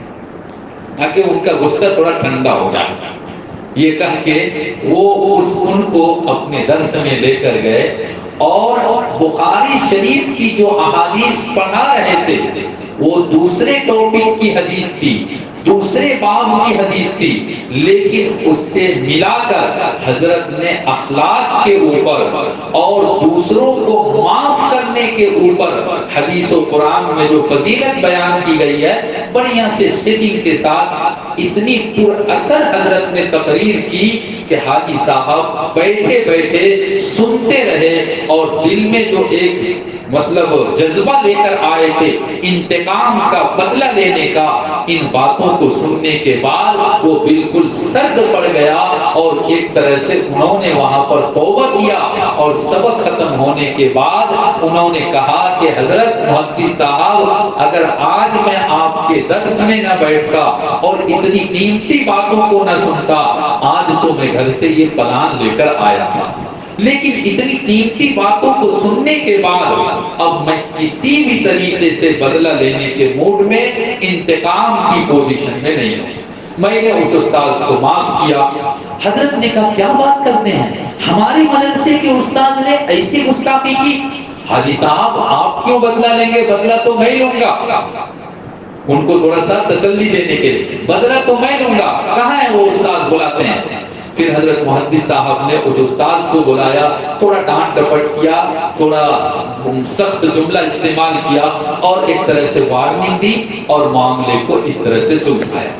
تاکہ ان کا غصہ تھوڑا ٹھنڈا ہو جائے۔ یہ کہہ کے وہ ان کو اپنے درس میں لے کر گئے، اور بخاری شریف کی جو احادیث پڑھا رہے تھے وہ دوسرے ٹاپک کی حدیث تھی، دوسرے باب کی حدیث تھی، لیکن اس سے ملا کر حضرت نے اخلاق کے اوپر اور دوسروں کو معاف کرنے کے اوپر حدیث و قرآن میں جو فضیلت بیان کی گئی ہے بڑھیا سے سٹنگ کے ساتھ اتنی پر اثر حضرت نے تقریر کی کہ حاجی صاحب بیٹھے بیٹھے سنتے رہے، اور دل میں جو ایک جذبہ لے کر آئے تھے انتقام کا، بدلہ لینے کا، ان باتوں کو سننے کے بعد وہ بالکل سرد پڑ گیا، اور ایک طرح سے انہوں نے وہاں پر توبہ کیا، اور سبق ختم ہونے کے بعد انہوں نے کہا کہ حضرت محدث صاحب اگر آج میں آپ کے درس میں نہ بیٹھتا اور اتنی قیمتی باتوں کو نہ سنتا، آج تو میں گھر سے یہ پلان لے کر آیا تھا، لیکن اتنی قیمتی باتوں کو سننے کے بعد اب میں کسی بھی طریقے سے بدلہ لینے کے موڈ میں، انتقام کی پوزیشن میں نہیں ہوں۔ میں نے اس استاذ کو معاف کیا۔ حضرت نے کہا کیا بات کرتے ہیں، ہمارے مدرسے کے استاد نے ایسی گستاخی کی؟ حاجی صاحب آپ کیوں بدلہ لیں گے، بدلہ تو میں لوں گا۔ ان کو تھوڑا سا تسلی دینے کے لیے، بدلہ تو میں لوں گا، کہاں ہے وہ استاد، بلاتے ہیں۔ پھر حضرت محدث صاحب نے اس استاذ کو بلایا، تھوڑا ڈانٹ ڈپٹ کیا، تھوڑا سخت جملہ استعمال کیا، اور ایک طرح سے وارننگ دی، اور معاملے کو اس طرح سے سلجھایا۔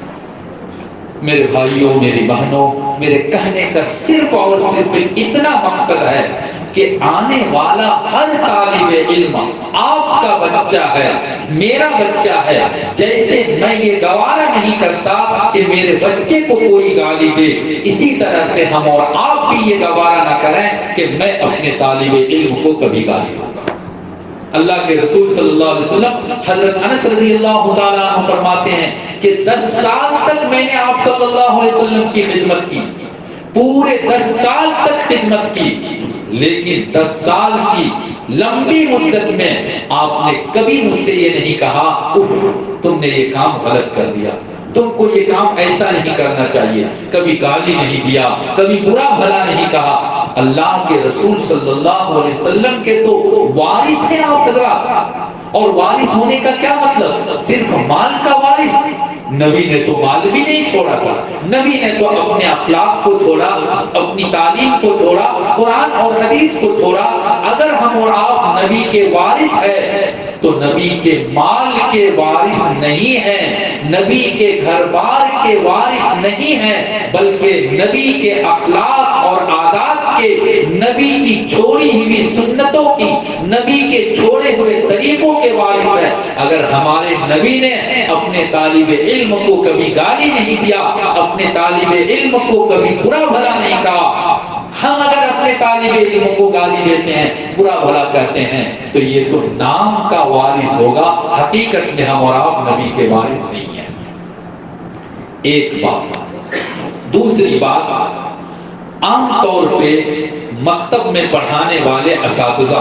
میرے بھائیوں، میری بہنوں، میرے کہنے کا صرف اور صرف اتنا مقصد ہے کہ آنے والا ہر طالب علم آپ کا بچہ ہے، میرا بچہ ہے، جیسے میں یہ گوارا نہیں کرتا کہ میرے بچے کو کوئی گالی دے، اسی طرح سے ہم اور آپ بھی یہ گوارا نہ کریں کہ میں اپنے طالب علم کو کبھی گالی دوں۔ اللہ کے رسول صلی اللہ علیہ وسلم حضرت انس رضی اللہ تعالیٰ عنہ فرماتے ہیں کہ 10 سال تک میں نے آپ صلی اللہ علیہ وسلم کی خدمت کی، پورے 10 سال تک خدمت کی، لیکن 10 سال کی لمبی مدت میں آپ نے کبھی مجھ سے یہ نہیں کہا اف تم نے یہ کام غلط کر دیا، تم کو یہ کام ایسا نہیں کرنا چاہیے، کبھی گالی نہیں دیا، کبھی برا بھلا نہیں کہا۔ اللہ کے رسول صلی اللہ علیہ وسلم کے تو وارث ہیں آپ حضرات، اور وارث ہونے کا کیا مطلب؟ صرف مال کا وارث؟ نبی نے تو مال بھی نہیں چھوڑا تھا، نبی نے تو اپنے اخلاق کو چھوڑا، اپنی تعلیم کو چھوڑا، قرآن اور حدیث کو چھوڑا۔ اگر ہم اور آپ نبی کے وارث ہیں تو نبی کے مال کے وارث نہیں ہیں، نبی کے گھر بار کے وارث نہیں ہیں، بلکہ نبی کے اخلاق اور عادات کے، نبی کی چھوڑی ہوئی سنتوں کی، نبی کے چھوڑے ہوئے طریقوں کے وارث ہیں۔ اگر ہمارے نبی نے اپنے طالب علم کو کبھی گالی نہیں دیا، اپنے طالب علم کو کبھی برا بھلا نہیں کہا، ہم اگر اپنے طالب علم کو گالی دیتے ہیں، برا بھلا کہتے ہیں، تو یہ تو نام کا وارث ہوگا، حقیقت میں ہم اور آپ نبی کے وارث نہیں ہیں۔ ایک بات۔ دوسری بات، عام طور پہ مکتب میں پڑھانے والے اساتذہ،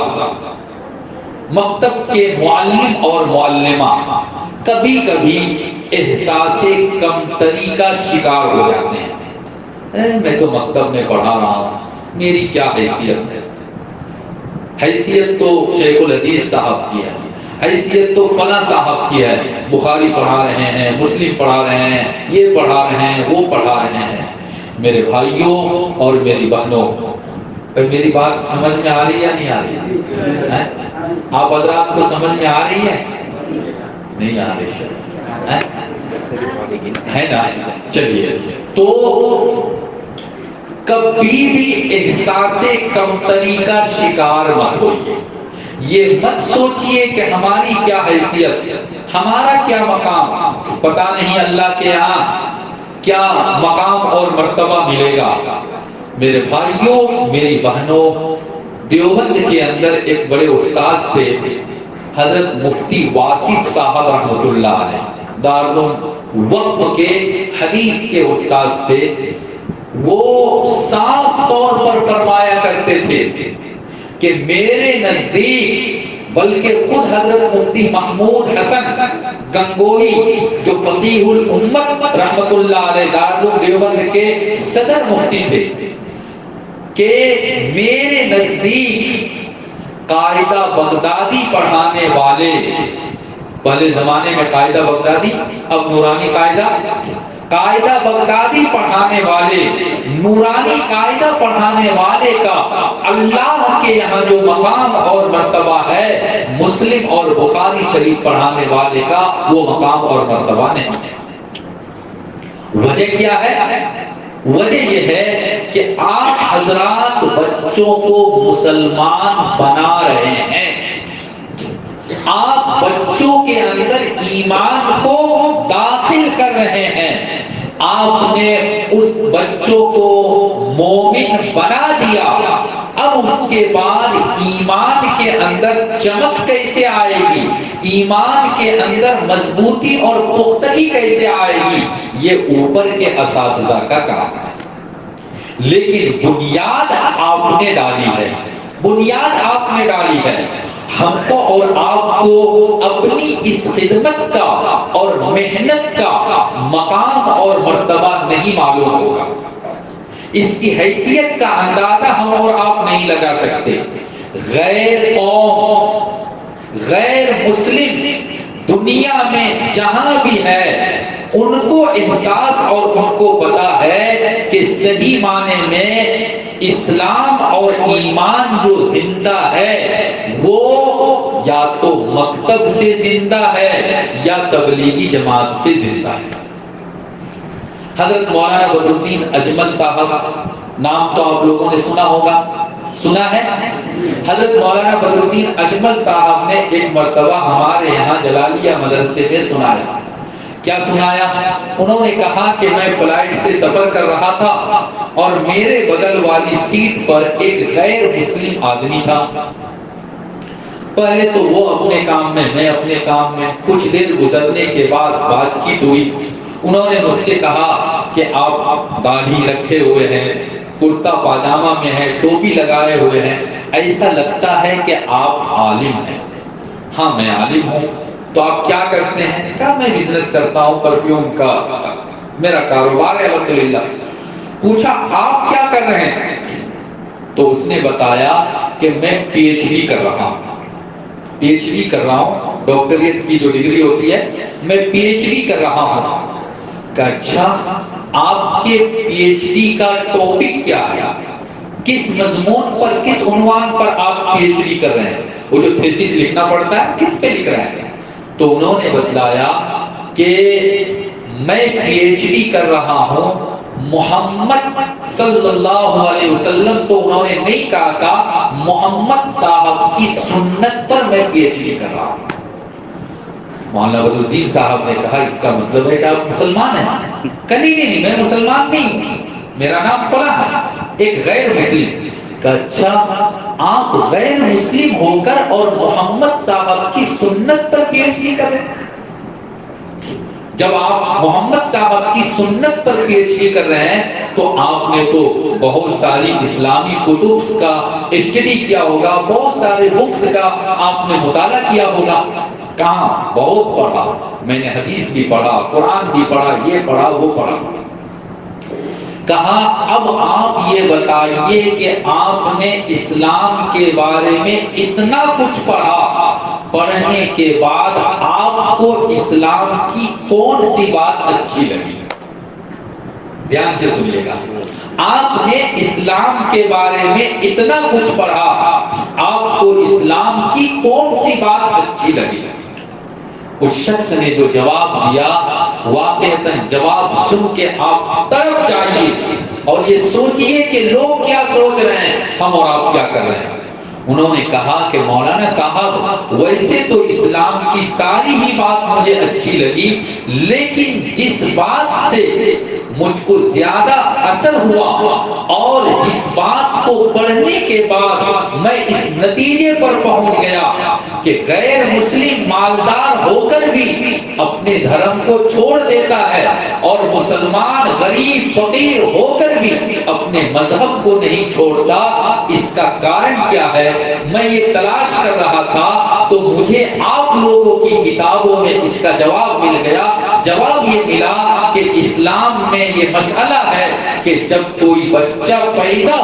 مکتب کے معلم اور معلمہ کبھی کبھی احساس کمتری کا شکار ہو جاتے ہیں۔ میں تو مکتب میں پڑھا رہا ہوں، میری کیا حیثیت ہے؟ حیثیت تو شیخ الحدیث صاحب کی ہے، حیثیت تو فلاں صاحب کی ہے، بخاری پڑھا رہے ہیں، مسلم پڑھا رہے ہیں، یہ پڑھا رہے ہیں، وہ پڑھا رہے ہیں۔ میرے بھائیوں اور میری بہنوں، میری بات سمجھ میں آ رہی ہے نہیں آ رہی؟ آپ حضرات کو سمجھ میں آ رہی ہے؟ نہیں آ رہی ہے نا؟ چلیے، تو کبھی بھی احساس کمتری کا شکار مت ہوئیے، یہ مت سوچئے کہ ہماری کیا حیثیت، ہمارا کیا مقام، پتہ نہیں اللہ کے یہاں کیا مقام اور مرتبہ ملے گا۔ میرے بھائیوں، میری بہنوں، دیوبند کے اندر ایک بڑے استاذ تھے، حضرت مفتی واصف صاحب رحمۃ اللہ علیہ، دارالوقف کے حدیث کے استاذ تھے۔ وہ صاف طور پر فرمایا کرتے تھے کہ میرے نزدیک، بلکہ خود حضرت مفتی محمود حسن گنگوئی جو فقیہ الامت رحمت اللہ علیہ دارالعلوم دیوبند کے صدر مفتی تھے، کہ میرے نزدیک قاعدہ بغدادی پڑھانے والے، پہلے زمانے میں قاعدہ بغدادی، اب نورانی قاعدہ بغدادی پڑھانے والے، نورانی قاعدہ پڑھانے والے کا اللہ کے یہاں جو مقام اور مرتبہ ہے، مسلم اور بخاری شریف پڑھانے والے کا وہ مقام اور مرتبہ نہیں ہے۔ وجہ کیا ہے؟ وجہ یہ ہے کہ آپ حضرات بچوں کو مسلمان بنا رہے ہیں، آپ بچوں کے اندر ایمان کو داخل کر رہے ہیں، آپ نے اس بچوں کو مومن بنا دیا۔ اب اس کے بعد ایمان کے اندر چمک کیسے آئے گی، ایمان کے اندر مضبوطی اور پختگی کیسے آئے گی، یہ اوپر کے اساتذہ کا کام ہے، لیکن بنیاد آپ نے ڈالی ہے، بنیاد آپ نے ڈالی ہے۔ ہم کو اور آپ کو اپنی اس خدمت کا اور محنت کا مقام اور مرتبہ نہیں معلوم ہوگا، اس کی حیثیت کا اندازہ ہم اور آپ نہیں لگا سکتے۔ غیر قوم، غیر مسلم دنیا میں جہاں بھی ہے، ان کو احساس اور ان کو پتا ہے کہ صحیح معنی میں اسلام اور ایمان جو زندہ ہے وہ یا تو مکتب سے زندہ ہے یا تبلیغی جماعت سے زندہ ہے۔ حضرت مولانا بدر الدین اجمل صاحب، نام تو آپ لوگوں نے سنا ہوگا، سنا ہے؟ حضرت مولانا بدر الدین اجمل صاحب نے ایک مرتبہ ہمارے یہاں جلالیہ مدرسے میں سنایا. کیا سنایا؟ انہوں نے کہا کہ میں فلائٹ سے سفر کر رہا تھا اور میرے بغل والی سیٹ پر ایک غیر مسلم آدمی تھا. پہلے تو وہ اپنے کام میں اپنے کام میں. کچھ دیر گزرنے کے بعد بات چیت ہوئی. انہوں نے مجھ سے کہا کہ آپ داڑھی رکھے ہوئے ہیں, کرتا پاجامہ میں ہے, ٹوپی لگائے ہوئے ہیں, ایسا لگتا ہے کہ آپ عالم ہیں. ہاں میں عالم ہوں. تو آپ کیا کرتے ہیں؟ کہا میں بزنس کرتا ہوں, پرفیوم کا میرا کاروبار ہے الحمدللہ. پوچھا آپ کیا کر رہے ہیں؟ تو اس نے بتایا کہ میں پی ایچ ڈی کر رہا ہوں. پی ایچ ڈی کر رہا ہوں, ڈاکٹریٹ کی جو ڈگری ہوتی ہے, میں پی ایچ ڈی کر رہا ہوں. کہ اچھا آپ کے پی ایچ ڈی کا ٹاپک کیا ہے؟ کس مضمون پر, کس عنوان پر آپ پی ایچ ڈی کر رہے ہیں؟ وہ جو تھیسس لکھنا پڑتا ہے کس پہ لکھ رہے ہیں؟ تو انہوں نے بتلایا کہ میں پی ایچ ڈی کر رہا ہوں محمد صلی اللہ علیہ وسلم. تو انہوں نے نہیں کہا تھا محمد صاحب کی سنت پر میں پی ایچ ڈی کر رہا ہوں. مولانا بدر الدین صاحب نے کہا اس کا مطلب ہے کہ آپ مسلمان ہیں؟ کہیں نہیں, میں مسلمان نہیں ہوں, میرا نام فلاں ہے, ایک غیر مسلم. کہ اچھا آپ غیر مسلم ہو کر اور محمد صاحب کی سنت پر پی ایچ ڈی کر رہے ہیں؟ جب آپ محمد صاحب کی سنت پر پی ایچ ڈی کر رہے ہیں تو آپ نے تو بہت ساری اسلامی کتب کا اسٹڈی کیا ہوگا, بہت سارے بکس کا آپ نے مطالعہ کیا ہوگا. کہاں؟ بہت پڑھا, میں نے حدیث بھی پڑھا, قرآن بھی پڑھا, یہ پڑھا وہ پڑھا. کہا اب آپ یہ بتائیے کہ آپ نے اسلام کے بارے میں اتنا کچھ پڑھا, پڑھنے کے بعد آپ کو اسلام کی کون سی بات اچھی لگی؟ دھیان سے سنیے گا. آپ نے اسلام کے بارے میں اتنا کچھ پڑھا, آپ کو اسلام کی کون سی بات اچھی لگی؟ اس شخص نے جو جواب دیا, واقعتاً جواب سن کے آپ تڑپ جائیے اور یہ سوچئے کہ لوگ کیا سوچ رہے ہیں, ہم اور آپ کیا کر رہے ہیں. انہوں نے کہا کہ مولانا صاحب ویسے تو اسلام کی ساری ہی بات مجھے اچھی لگی, لیکن جس بات سے مجھ کو زیادہ اثر ہوا اور جس بات کو پڑھنے کے بعد میں اس نتیجے پر پہنچ گیا کہ غیر مسلم مالدار ہو کر بھی اپنے دھرم کو چھوڑ دیتا ہے اور مسلمان غریب فقیر ہو کر بھی اپنے مذہب کو نہیں چھوڑتا, اس کا کارن کیا ہے؟ میں یہ تلاش کر رہا تھا تو مجھے آپ لوگوں کی کتابوں میں اس کا جواب مل گیا. جواب یہ ملا کہ اسلام میں یہ مسئلہ ہے کہ جب کوئی بچہ پیدا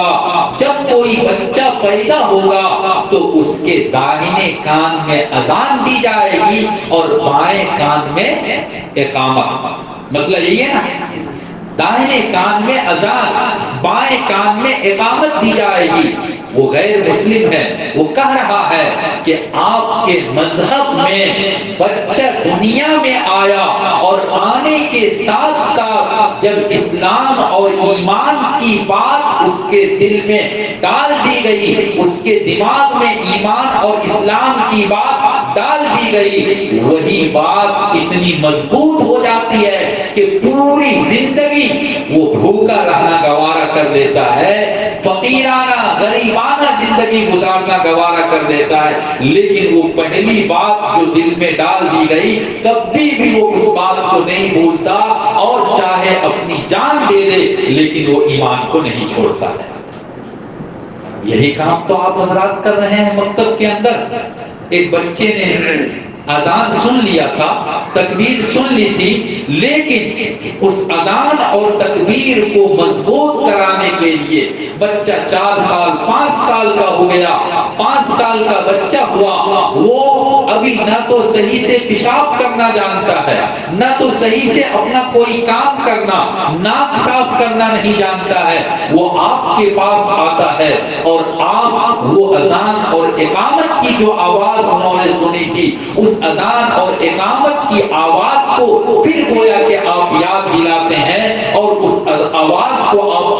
ہوگا تو اس کے داہنے کان میں اذان دی جائے گی اور بائیں کان میں اقامت. مسئلہ یہی ہے نا, داہنے کان میں اذان, بائیں کان میں اقامت دی جائے گی. وہ غیر مسلم ہے, وہ کہہ رہا ہے کہ آپ کے مذہب میں بچہ دنیا میں آیا اور آنے کے ساتھ ساتھ جب اسلام اور ایمان کی بات اس کے دل میں ڈال دی گئی, اس کے دماغ میں ایمان اور اسلام کی بات ڈال دی گئی, وہی بات اتنی مضبوط ہو جاتی ہے کہ پوری زندگی وہ بھوکا رہنا گوارا کر دیتا ہے, فقیرانہ غریبانہ زندگی گزارنا گوارا کر دیتا ہے. لیکن وہ پہلی بات جو دل میں ڈال دی گئی کبھی بھی وہ اس بات کو نہیں بھولتا, اور چاہے اپنی جان دے دے لیکن وہ ایمان کو نہیں چھوڑتا ہے. یہی کام تو آپ حضرات کر رہے ہیں مکتب کے اندر. ایک بچے نے اذان سن لیا تھا, تکبیر سن لی تھی, لیکن اس اذان اور تکبیر کو مضبوط کرانے کے لیے بچہ 4 سال 5 سال کا ہو گیا, 5 سال کا بچہ ہوا, وہ ابھی نہ تو صحیح سے پیشاب کرنا جانتا ہے, نہ تو صحیح سے اپنا کوئی کام کرنا, ناک صاف کرنا نہیں جانتا ہے. وہ آپ کے پاس آتا ہے اور آپ وہ اذان اور اقامت کی جو آواز انہوں نے سنی تھی, اس اذان اور اقامت کی آواز کو پھر گویا کہ آپ یاد دلاتے ہیں اور اس آواز کو آپ پختہ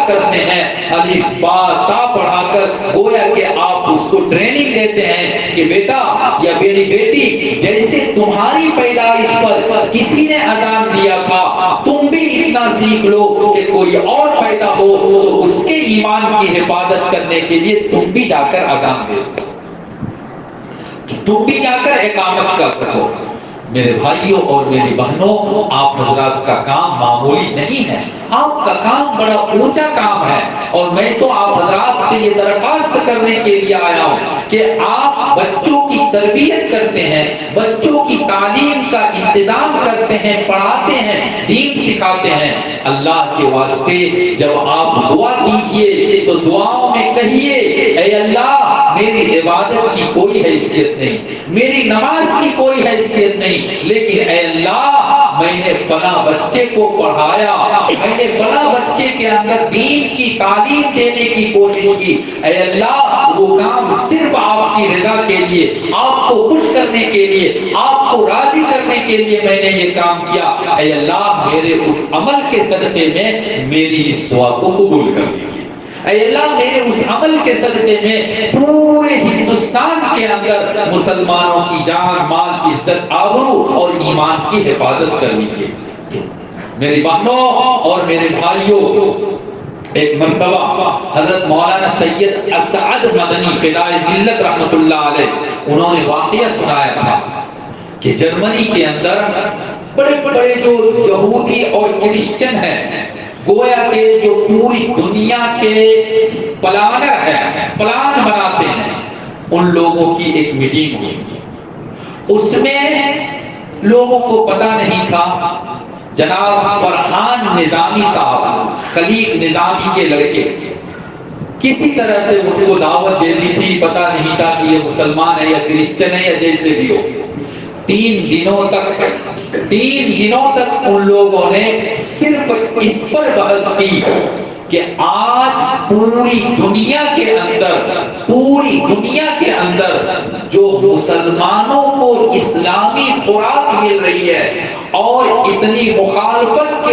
کرتے ہیں، الف با تا پڑھا کر گویا کہ آپ اس کو ٹریننگ دیتے ہیں کہ بیٹا یا میری بیٹی، جیسے تمہاری پیدائش پر کسی نے اذان دیا تھا، تم بھی اتنا سیکھ لو کہ کوئی اور پیدا ہو تو اس کے ایمان کی حفاظت کرنے کے لیے تم بھی جا کر اذان دے سکو، تم بھی جا کر اقامت کر سکو۔ میرے بھائیوں اور میری بہنوں، آپ حضرات کا کام معمولی نہیں ہے، آپ کا کام بڑا اونچا کام ہے، اور میں تو آپ حضرات سے یہ درخواست کرنے کے لیے آیا ہوں کہ آپ بچوں کی تربیت کرتے ہیں، بچوں کی تعلیم کا انتظام کرتے ہیں، پڑھاتے ہیں، دین سکھاتے ہیں، اللہ کے واسطے جب آپ دعا کیجئے تو دعاؤں میں کہیے اے اللہ میری عبادت کی کوئی حیثیت نہیں، میری نماز کی کوئی حیثیت نہیں، لیکن اے اللہ میں نے فلاں بچے کو پڑھایا، میں نے فلاں بچے کے اندر دین کی تعلیم دینے کی کوشش کی، اے اللہ وہ کام صرف آپ کی رضا کے لیے، آپ کو خوش کرنے کے لیے، آپ کو راضی کرنے کے لیے میں نے یہ کام کیا، اے اللہ میرے اس عمل کے صدقے میں میری اس دعا کو قبول کر لیجیے، اے اللہ میرے اس عمل کے صدقے میں پورے ہندوستان کے اندر مسلمانوں کی جان مال عزت آبرو اور ایمان کی حفاظت کر لیجیے۔ میری بہنوں اور میرے بھائیوں، ایک مرتبہ حضرت مولانا سید اسعد مدنی فدائے ملت رحمت اللہ علیہ انہوں نے واقعہ سنایا تھا کہ جرمنی کے اندر بڑے بڑے جو یہودی اور کرسچن ہیں، گویا کہ جو پوری دنیا کے پلانر ہیں، پلان بناتے ہیں، ان لوگوں کی ایک میٹنگ ہوئی، اس میں لوگوں کو پتہ نہیں تھا، جناب فرحان نظامی صاحب خلیق نظامی کے لڑکے کسی طرح سے ان کو دعوت دے دی تھی، پتہ نہیں تھا کہ یہ مسلمان ہے یا کرسچن ہے یا جیسے بھی ہو۔ تین دنوں تک ان لوگوں نے صرف اس پر بحث کی کہ آج پوری دنیا کے اندر جو مسلمانوں کو اسلامی خوراک مل رہی ہے اور اتنی مخالفت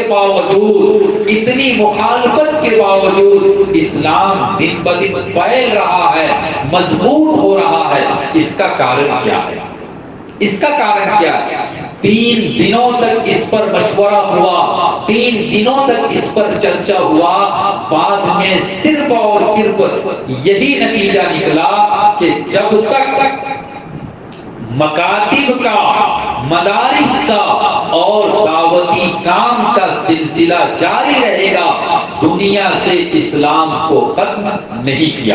کے باوجود اسلام دن بدن پھیل رہا ہے، مضبوط ہو رہا ہے، اس کا کارن کیا ہے؟ اس کا کارن کیا ہے؟ 3 دنوں تک اس پر مشورہ ہوا، 3 دنوں تک اس پر چرچا ہوا، بعد میں صرف اور صرف یہی نتیجہ نکلا کہ جب تک مکاتب کا، مدارس کا اور دعوتی کام کا سلسلہ جاری رہے گا، دنیا سے اسلام کو ختم نہیں کیا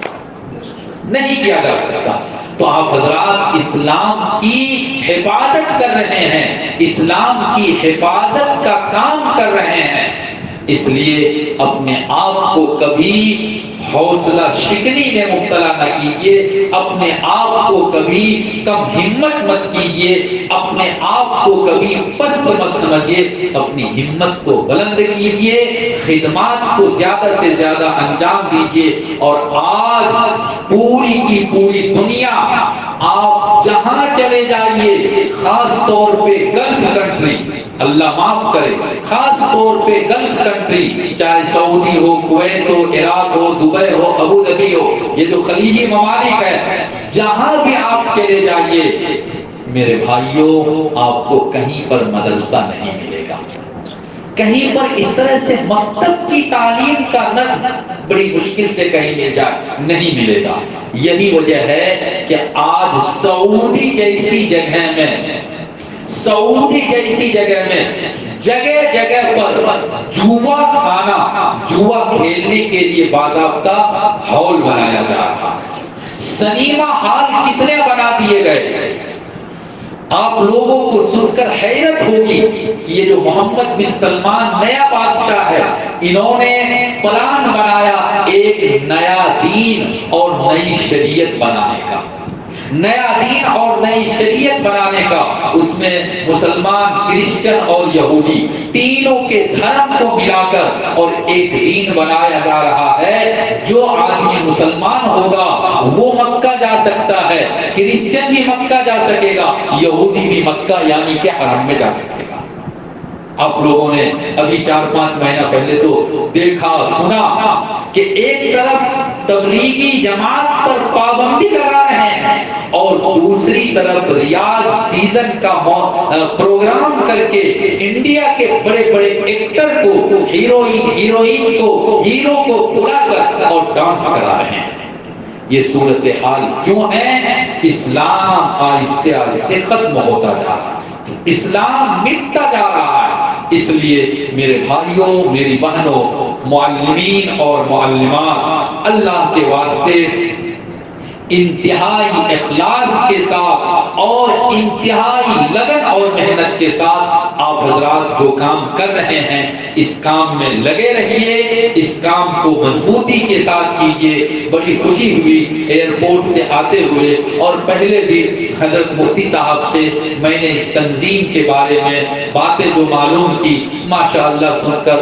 جا سکتا۔ تو آپ حضرات اسلام کی حفاظت کر رہے ہیں، اسلام کی حفاظت کا کام کر رہے ہیں، اس لیے اپنے آپ کو کبھی حوصلہ شکنی میں مبتلا نہ کیجیے، اپنے آپ کو کبھی کم ہمت مت کیجیے، اپنے آپ کو کبھی پست مت سمجھیے، اپنی ہمت کو بلند کیجیے، خدمات کو زیادہ سے زیادہ انجام دیجیے، اور آج پوری کی پوری دنیا آپ جہاں چلے جائیے، خاص طور پہ گلف کنٹری، اللہ معاف کرے، خاص طور پہ گلف کنٹری، چاہے سعودی ہو، کویت ہو، عراق ہو، دبئی ہو، ابو ظبی ہو، یہ جو خلیجی ممالک ہے، جہاں بھی آپ چلے جائیے میرے بھائیوں، آپ کو کہیں پر مدرسہ نہیں ملے گا، کہیں پر اس طرح سے مکتب کی تعلیم کا نظم بڑی مشکل سے کہیں مل جائے، نہیں ملے گا۔ یہی وجہ ہے کہ آج سعودی جیسی جگہ میں جگہ جگہ پر جوا خانہ، جوا کھیلنے کے لیے باضابطہ ہال بنایا جا رہا ہے، سنیما ہال کتنے بنا دیے گئے۔ آپ لوگوں کو سن کر حیرت ہوگی کہ یہ جو محمد بن سلمان نیا بادشاہ ہے، انہوں نے پلان بنایا ایک نیا دین اور نئی شریعت بنانے کا، نیا دین اور نئی شریعت بنانے کا۔ اس میں مسلمان، کرسچن اور یہودی تینوں کے دھرم کو ملا کر اور ایک دین بنایا جا رہا ہے۔ جو آدمی مسلمان ہوگا وہ مکہ جا سکتا ہے، کرسچن بھی مکہ جا سکے گا، یہودی بھی مکہ یعنی کہ حرم میں جا سکے گا۔ آپ لوگوں نے ابھی 4-5 مہینہ پہلے تو دیکھا سنا کہ ایک طرف تبلیغی جماعت پر پابندی لگا رہے ہیں اور دوسری طرف ریاض سیزن کا پروگرام کر کے انڈیا کے بڑے بڑے ایکٹر کو ہیروئن کو ہیرو کو بلا کر اور ڈانس کرا رہے ہیں۔ یہ صورتحال کیوں ہے؟ اسلام آہستہ آہستہ ختم ہوتا جا رہا ہے، اسلام مٹتا جا رہا ہے۔ اس لیے میرے بھائیوں، میری بہنوں، معلمین اور معلمات، اللہ کے واسطے انتہائی اخلاص کے ساتھ اور انتہائی لگن اور محنت کے ساتھ آپ حضرات جو کام کر رہے ہیں اس کام میں لگے رہیے، اس کام کو مضبوطی کے ساتھ کیجیے۔ بڑی خوشی ہوئی ایئرپورٹ سے آتے ہوئے، اور پہلے بھی حضرت مفتی صاحب سے میں نے اس تنظیم کے بارے میں باتیں جو معلوم کی، ماشاءاللہ سن کر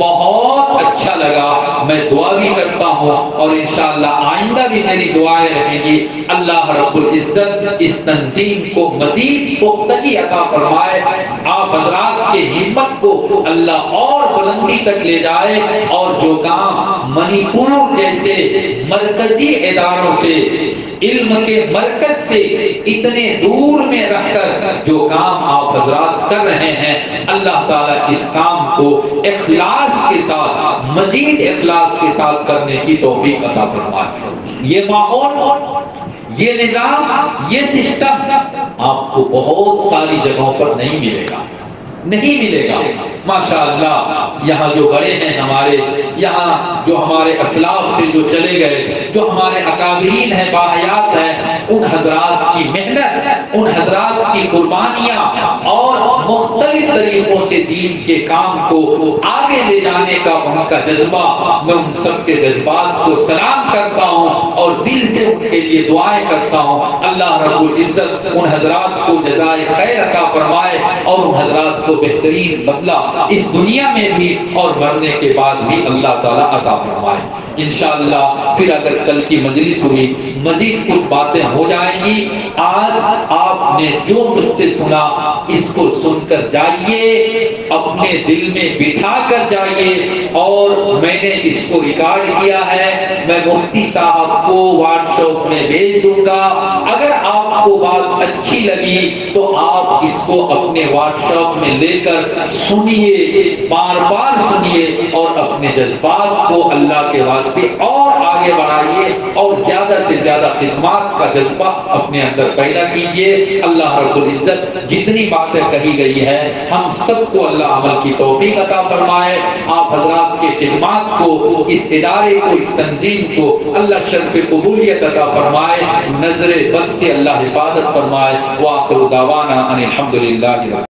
بہت اچھا لگا۔ میں دعا بھی کرتا ہوں اور انشاءاللہ آئندہ بھی میری دعائیں رہیں گی، اللہ رب العزت اس تنظیم کو مزید پختگی عطا فرمائے، آپ حضرات کے ہمت کو اللہ اور بلندی تک لے جائے، اور جو کام منی پور جیسے مرکزی اداروں سے، علم کے مرکز سے اتنے دور میں رہ کر جو کام آپ حضرات کر رہے ہیں، اللہ تعالیٰ اس کام کو اخلاص کے ساتھ، مزید اخلاص کے ساتھ کرنے کی توفیق عطا فرمائے۔ یہ ماحول، یہ نظام، یہ سسٹم آپ کو بہت ساری جگہوں پر نہیں ملے گا، نہیں ملے گا۔ ماشاءاللہ یہاں جو بڑے ہیں ہمارے، یہاں جو ہمارے اسلاف تھے جو چلے گئے، جو ہمارے اکابرین ہیں، باحیات ہیں، ان حضرات کی محنت، ان حضرات کی قربانیاں اور مختلف طریقوں سے دین کے کام کو آگے لے جانے کا ان کا جذبہ، میں ان سب کے جذبات کو سلام کرتا ہوں اور دل سے ان کے لیے دعائیں کرتا ہوں۔ اللہ رب العزت ان حضرات کو جزائے خیر عطا فرمائے اور ان حضرات کو بہترین بدلہ اس دنیا میں بھی اور مرنے کے بعد بھی اللہ تعالیٰ عطا فرمائے۔ انشاءاللہ پھر اگر کل کی مجلس ہوئی مزید کچھ باتیں ہو جائیں گی۔ آج آپ نے جو مجھ سے سنا اس کو سن کر جائیے، اپنے دل میں بٹھا کر جائیے، اور میں نے اس کو ریکارڈ کیا ہے، میں مفتی صاحب کو واٹس ایپ میں بھیج دوں گا۔ اگر آپ کو بات اچھی لگی تو آپ اس کو اپنے واٹس ایپ میں لے کر سنیے، بار بار سنیے، اور اپنے جذبات کو اللہ کے واسطے اور آگے بڑھائیے، اور زیادہ سے زیادہ خدمات کا جذبہ اپنے اندر پیدا کیجیے۔ اللہ رب العزت جتنی باتیں کہی گئی ہے ہم سب کو اللہ عمل کی توفیق عطا فرمائے۔ آپ حضرات کے خدمات کو، اس ادارے کو، اس تنظیم کو اللہ شرف قبولیت عطا فرمائے، نظر بد سے اللہ حفاظت فرمائے۔ وآخر دعوانا ان الحمدللہ۔